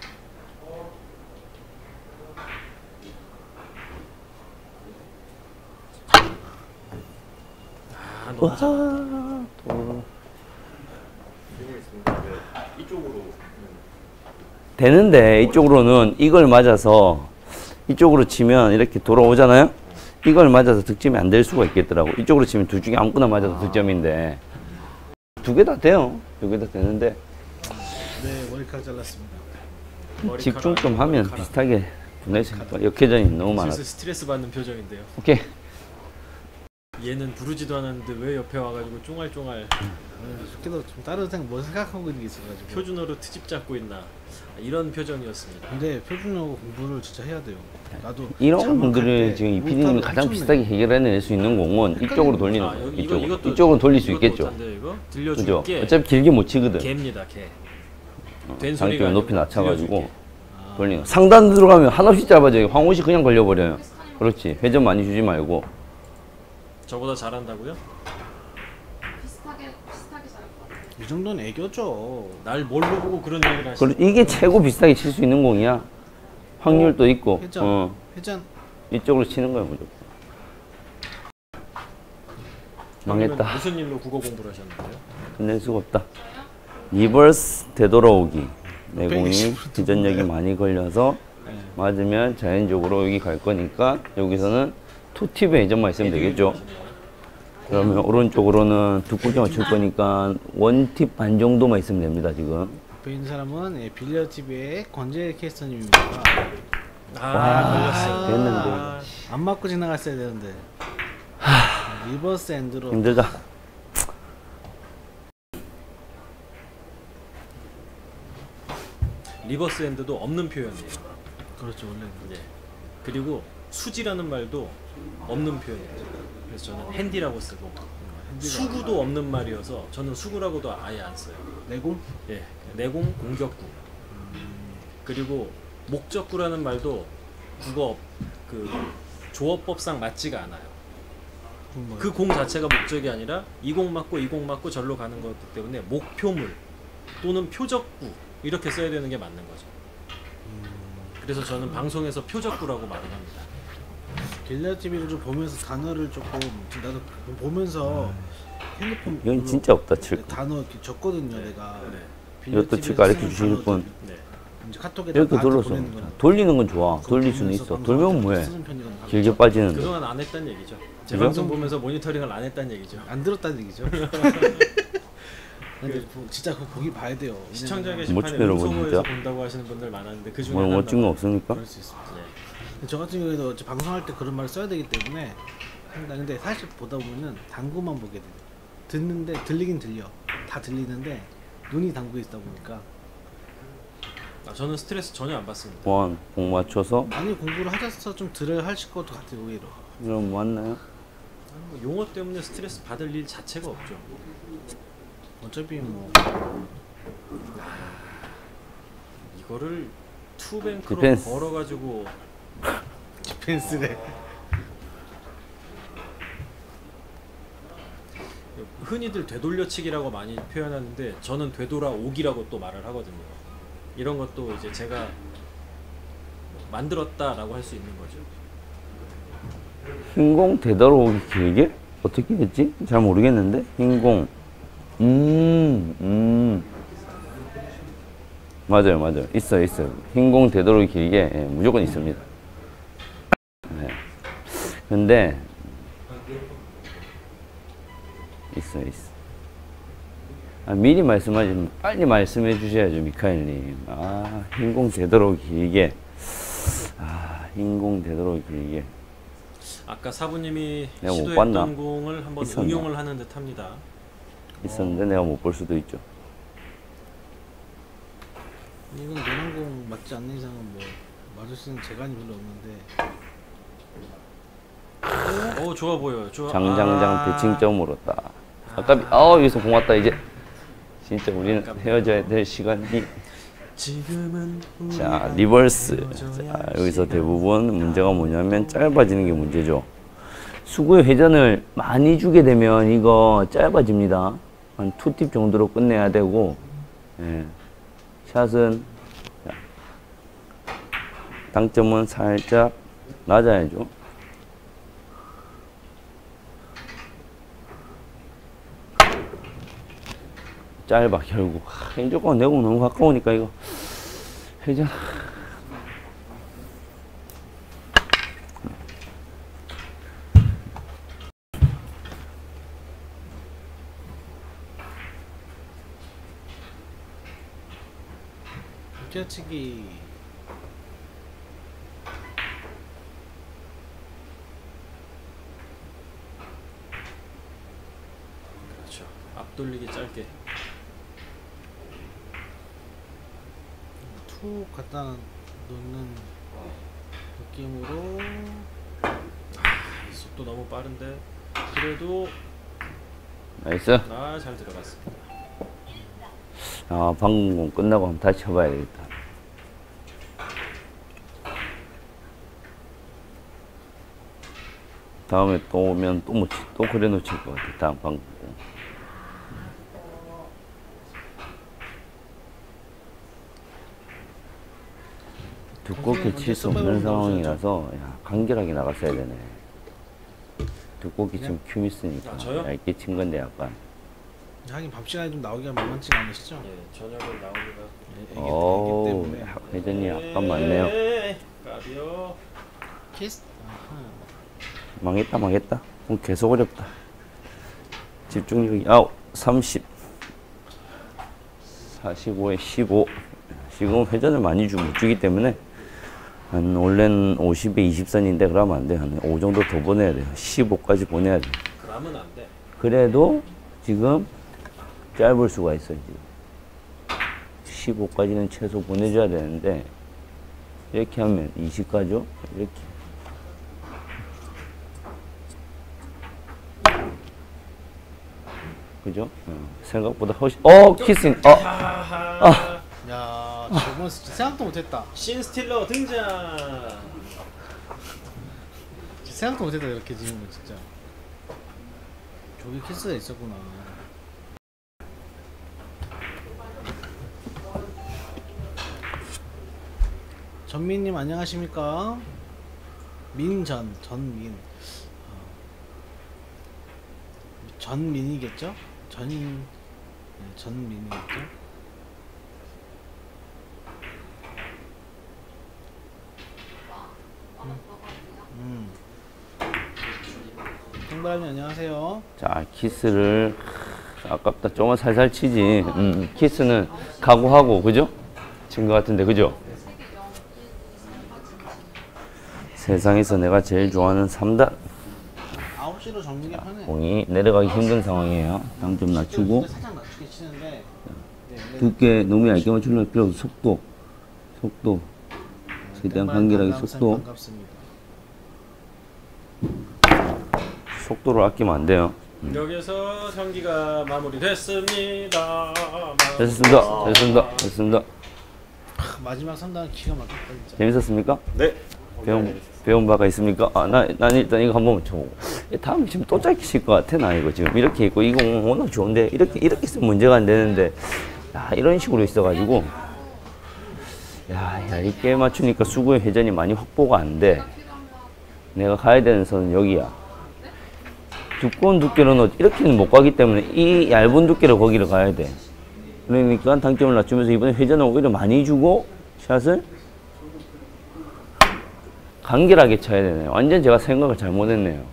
[SPEAKER 3] 너무 잘.
[SPEAKER 1] 되는데 이쪽으로는 이걸 맞아서 이쪽으로 치면 이렇게 돌아오잖아요. 이걸 맞아서 득점이 안 될 수가 있겠더라고. 이쪽으로 치면 둘 중에 아무거나 맞아도 득점인데 두 개 다 돼요. 두 개 다 되는데
[SPEAKER 2] 네, 머리카락 잘랐습니다.
[SPEAKER 1] 집중 좀 하면 비슷하게 보내시니까 역회전이 너무 많아.
[SPEAKER 3] 슬슬 스트레스 받는 표정인데요.
[SPEAKER 1] 오케이.
[SPEAKER 3] 얘는 부르지도 않았는데 왜 옆에 와가지고 쫑알쫑알
[SPEAKER 2] 그래도 좀 다른 생각 뭐 생각하고 있는 게 있어가지고.
[SPEAKER 3] 표준어로 트집 잡고 있나 이런 표정이었습니다.
[SPEAKER 2] 근데 표준어 공부를 진짜 해야 돼요. 나도
[SPEAKER 1] 이런 분들을 지금 이 PD님이 가장 비슷하게 해결해낼 수 있는 공은 이쪽으로 돌리는 거예요. 이쪽으로 돌릴 수 있겠죠. 그죠?
[SPEAKER 3] 들려줄게.
[SPEAKER 1] 어차피 길게 못 치거든.
[SPEAKER 3] 개입니다, 개.
[SPEAKER 1] 장점을 높이 낮춰가지고 돌리는 거. 상단 들어가면 한없이 짧아져요. 황호시 그냥 걸려버려요. 그렇지. 회전 많이 주지 말고.
[SPEAKER 3] 저보다 잘한다고요?
[SPEAKER 4] 비슷하게 잘할 것 같아요.
[SPEAKER 2] 이 정도는 애교죠.
[SPEAKER 3] 날 뭘로 보고 그런 얘기를 하시는
[SPEAKER 1] 이게 최고 비슷하게 칠 수 있는 공이야. 확률도 있고.
[SPEAKER 2] 회전.
[SPEAKER 1] 이쪽으로 치는 거야 무조건. 망했다.
[SPEAKER 3] 무슨 일로 국어 공부를 하셨는데요?
[SPEAKER 1] 끝낼 수가 없다. 리버스 되돌아오기. 내 공이 회전력이 많이 걸려서 맞으면 자연적으로 여기 갈 거니까 여기서는 투팁의 회전만 있으면 되겠죠. 그러면 오른쪽으로는 뒷구경을 칠 거니까 원팁 반 정도만 있으면 됩니다 지금.
[SPEAKER 2] 옆에 있는 사람은 빌리어 TV의 권재 캐스터님입니다.
[SPEAKER 3] 걸렸어요.
[SPEAKER 1] 됐는데.
[SPEAKER 2] 안 맞고 지나갔어야 되는데. 리버스 엔드로.
[SPEAKER 1] 힘들다.
[SPEAKER 3] 리버스 핸드도 없는 표현이에요.
[SPEAKER 2] 그렇죠 원래.
[SPEAKER 3] 예. 그리고 수지라는 말도 없는 표현이에요. 그래서 저는 핸디라고 쓰고 수구도 없는 말이어서 저는 수구라고도 아예 안 써요.
[SPEAKER 2] 내공?
[SPEAKER 3] 예, 내공 공격구. 그리고 목적구라는 말도 국어 그 조어법상 맞지가 않아요. 그 공 자체가 목적이 아니라 이 공 맞고 절로 가는 거기 때문에 목표물 또는 표적구 이렇게 써야 되는 게 맞는 거죠. 그래서 저는 방송에서 표적구라고 말을 합니다.
[SPEAKER 2] 게릴라 TV를 좀 보면서 단어를 조금 나도 보면서 핸드폰
[SPEAKER 1] 이건 진짜 없다 칠 거.
[SPEAKER 2] 단어 이렇게 적거든요
[SPEAKER 3] 네.
[SPEAKER 2] 내가.
[SPEAKER 3] 네.
[SPEAKER 1] 이것도 칠 가르쳐 주실 분.
[SPEAKER 3] 네.
[SPEAKER 2] 이제 카톡에다
[SPEAKER 1] 이렇게
[SPEAKER 2] 나한테
[SPEAKER 1] 눌러서
[SPEAKER 2] 보내는 거나
[SPEAKER 1] 돌리는 건 좋아.
[SPEAKER 2] 그거
[SPEAKER 1] 돌릴 수는
[SPEAKER 2] 보면서
[SPEAKER 1] 있어.
[SPEAKER 2] 방송할
[SPEAKER 1] 돌면
[SPEAKER 2] 때
[SPEAKER 1] 뭐해?
[SPEAKER 2] 쓰는 편이거든.
[SPEAKER 1] 길게 빠지는데.
[SPEAKER 3] 그동안 안 했단 얘기죠. 제
[SPEAKER 1] 그죠?
[SPEAKER 3] 방송 보면서 모니터링을 안 했단 얘기죠.
[SPEAKER 2] 안 들었다는 얘기죠. 근데 진짜 그거 보기 봐야 돼요.
[SPEAKER 3] 시청자
[SPEAKER 2] 왜냐면
[SPEAKER 3] 게시판에
[SPEAKER 1] 멋지더라고,
[SPEAKER 3] 음소거에서
[SPEAKER 1] 진짜.
[SPEAKER 3] 본다고 하시는 분들 많았는데 그 중에
[SPEAKER 1] 뭐 멋진 거 없습니까?
[SPEAKER 2] 그럴 수 있습니다.
[SPEAKER 3] 네.
[SPEAKER 2] 근데 저 같은 경우에도 어째 방송할 때 그런 말을 써야 되기 때문에 한다. 근데 사실 보다 보면은 당구만 보게 돼요. 듣는데 들리긴 들려. 다 들리는데 눈이 당구에 있다 보니까
[SPEAKER 3] 저는 스트레스 전혀 안 받습니다.
[SPEAKER 1] 원, 공 맞춰서
[SPEAKER 2] 아니 공부를 하셔서 좀 들어야 하실 것도 같아요 오히려.
[SPEAKER 1] 그럼 맞나요?
[SPEAKER 3] 뭐 용어 때문에 스트레스 받을 일 자체가 없죠.
[SPEAKER 2] 어차피 뭐
[SPEAKER 3] 이거를 투뱅크로
[SPEAKER 1] 디펜스.
[SPEAKER 3] 걸어가지고
[SPEAKER 2] 디펜스래.
[SPEAKER 3] 흔히들 되돌려치기라고 많이 표현하는데 저는 되돌아오기라고 또 말을 하거든요. 이런 것도 이제 제가 만들었다라고 할 수 있는 거죠.
[SPEAKER 1] 흰공 되돌아오기 길게? 어떻게 했지? 잘 모르겠는데? 흰공. 맞아요. 있어요. 흰공 되도록 길게, 예, 무조건 있습니다. 네. 근데, 있어. 아, 미리 말씀하지, 빨리 말씀해 주셔야죠, 미카엘님. 아, 흰공 되도록 길게. 흰공 되도록 길게.
[SPEAKER 3] 아까 사부님이
[SPEAKER 1] 내가 못 봤나?
[SPEAKER 3] 시도했던 공을 한번
[SPEAKER 1] 있었나?
[SPEAKER 3] 응용을 하는 듯합니다.
[SPEAKER 1] 있었는데 내가 못 볼 수도 있죠.
[SPEAKER 2] 이건 노란공 맞지 않는 이상은 뭐 맞을 수 있는 재간이 별로 없는데.
[SPEAKER 3] 좋아 보여요. 좋아.
[SPEAKER 1] 장장장 대칭점으로 딱. 아깝이. 여기서 공 왔다 이제. 진짜 우리는 헤어져야 될 시간이.
[SPEAKER 3] 지금은
[SPEAKER 1] 자, 리버스. 자, 여기서 대부분 문제가 뭐냐면 짧아지는 게 문제죠. 수구의 회전을 많이 주게 되면 이거 짧아집니다. 한 2팁 정도로 끝내야 되고, 예. 샷은, 자, 당점은 살짝 낮아야죠. 짧아, 결국. 조금 내공 너무 가까우니까 이거. 회전.
[SPEAKER 2] 뛰어치기.
[SPEAKER 3] 그렇죠. 앞돌리기 짧게.
[SPEAKER 2] 툭 갖다 놓는 느낌으로.
[SPEAKER 3] 이 속도 너무 빠른데 그래도
[SPEAKER 1] 나이스.
[SPEAKER 3] 잘 들어갔습니다.
[SPEAKER 1] 방금 공 끝나고 한번 다시 쳐봐야 되겠다. 다음에 또 오면 또 그래 놓칠 것 같아. 다음 방금 공. 두껍게 칠 수 없는 상황이라서 간결하게 나갔어야 되네. 두껍게 지금 큐 있으니까
[SPEAKER 3] 저요?
[SPEAKER 1] 얇게 친 건데 약간.
[SPEAKER 2] 하긴 밤 시간에 좀 나오기가 만만치가 않으시죠?
[SPEAKER 3] 예, 저녁은 나옵니다.
[SPEAKER 1] 오,
[SPEAKER 2] 때문에
[SPEAKER 1] 회전이 약간 많네요.
[SPEAKER 3] 까비요.
[SPEAKER 2] 키스.
[SPEAKER 1] 망했다. 계속 어렵다. 집중력이 30 45에 15. 지금 회전을 많이 못 주기 때문에 원래는 50에 20선인데 그러면 안 돼. 한 5 정도 더 보내야 돼요. 15까지 보내야 돼.
[SPEAKER 3] 그러면 안 돼.
[SPEAKER 1] 그래도 지금 짧을 수가 있어요. 지금 15까지는 최소 보내줘야 되는데 이렇게 하면 20 가죠? 이렇게. 그죠? 생각보다 훨씬 키싱.
[SPEAKER 3] 아하.
[SPEAKER 2] 야, 저건 진짜 생각도 못했다.
[SPEAKER 3] 신 스틸러 등장.
[SPEAKER 2] 생각도 못했다 이렇게 지는 거 진짜. 저기 키스가 있었구나. 전민님 안녕하십니까? 전민. 전민이겠죠? 전민이겠죠? 땡바람님 안녕하세요.
[SPEAKER 1] 자, 키스를 아깝다. 조금만 살살 치지. 키스는 각오하고 그죠? 친 것 같은데 그죠? 세상에서 내가 제일 좋아하는 3단
[SPEAKER 2] 9시로 정리게 편해.
[SPEAKER 1] 공이 내려가기 힘든 상황이에요. 당 좀 낮추고
[SPEAKER 2] 살짝 낮추게 치는데
[SPEAKER 1] 두께 너무 얇게 맞추려면 필요 없어. 속도 최대한 간결하게 속도.
[SPEAKER 2] 반갑습니다.
[SPEAKER 1] 속도를 아끼면 안 돼요.
[SPEAKER 3] 여기서 경기가 마무리됐습니다.
[SPEAKER 1] 됐습니다.
[SPEAKER 2] 마지막 3단 기가 막혔다 진짜.
[SPEAKER 1] 재밌었습니까?
[SPEAKER 3] 네.
[SPEAKER 1] 배운 바가 있습니까? 난 일단 이거 한번 쳐보고. 다음에 지금 또 짧게 칠 것 같아, 나 이거 지금. 이렇게 있고, 이거 워낙 좋은데, 이렇게 쓰면 문제가 안 되는데, 이런 식으로 있어가지고, 얇게 맞추니까 수구의 회전이 많이 확보가 안 돼. 내가 가야 되는 선은 여기야. 두꺼운 두께로는 이렇게는 못 가기 때문에 이 얇은 두께로 거기를 가야 돼. 그러니까 당점을 낮추면서 이번에 회전을 오히려 많이 주고, 샷을 간결하게 쳐야 되네요. 완전 제가 생각을 잘못했네요.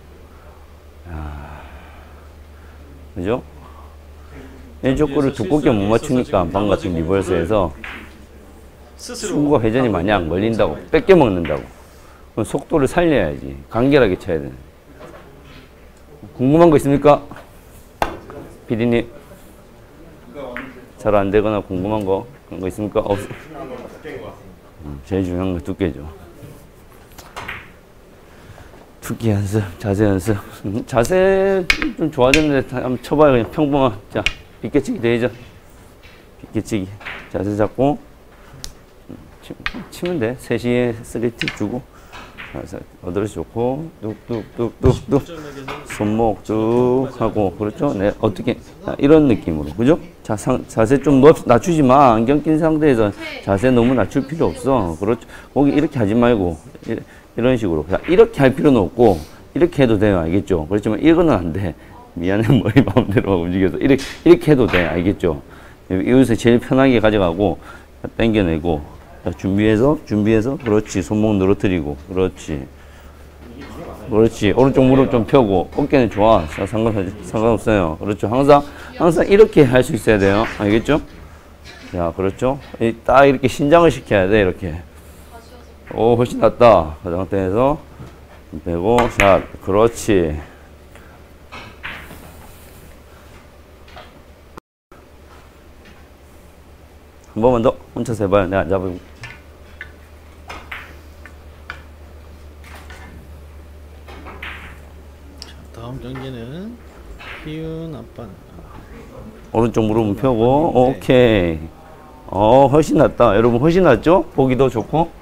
[SPEAKER 1] 그죠? 왼쪽 거를 두껍게 못 맞추니까 안방 같은 리버스에서 수구가 회전이 많이 안 걸린다고, 뺏겨 먹는다고. 그럼 속도를 살려야지. 간결하게 쳐야 되네. 궁금한 거 있습니까? PD님. 잘 안 되거나 궁금한 거 그런 거 있습니까? 제일 중요한 건 두께죠. 두께 연습, 자세 연습. 자세 좀 좋아졌는데 한번 쳐봐요. 그냥 평범한. 자, 빗개치기 대회전. 빗개치기. 자세 잡고 치면 돼. 3시에 3팁 주고. 어드레스 좋고 뚝뚝뚝뚝뚝 손목 쭉 하고 그렇죠? 네, 어떻게 이런 느낌으로 그죠? 자, 자세 좀 낮추지 마. 안경 낀 상태에서 자세 너무 낮출 필요 없어. 그렇죠? 거기 이렇게 하지 말고 이런 식으로. 자, 이렇게 할 필요는 없고 이렇게 해도 돼요. 알겠죠? 그렇지만 이거는 안 돼. 미안해. 머리 마음대로 움직여서 이렇게 해도 돼. 알겠죠? 여기서 제일 편하게 가져가고 당겨내고. 자, 준비해서 그렇지. 손목 늘어뜨리고 그렇지 오른쪽 무릎 좀 펴고 어깨는 좋아. 상관없어요. 그렇죠. 항상 이렇게 할 수 있어야 돼요. 알겠죠? 자, 그렇죠. 딱 이렇게 신장을 시켜야 돼. 이렇게. 오, 훨씬 낫다. 그 상태에서 빼고 샷. 그렇지. 한 번만 더 혼자서 해봐요. 내가 안 잡아요.
[SPEAKER 2] 다음 경기는 희윤 아빠.
[SPEAKER 1] 오른쪽 무릎은 펴고 오케이. 훨씬 낫다. 여러분 훨씬 낫죠? 보기도 좋고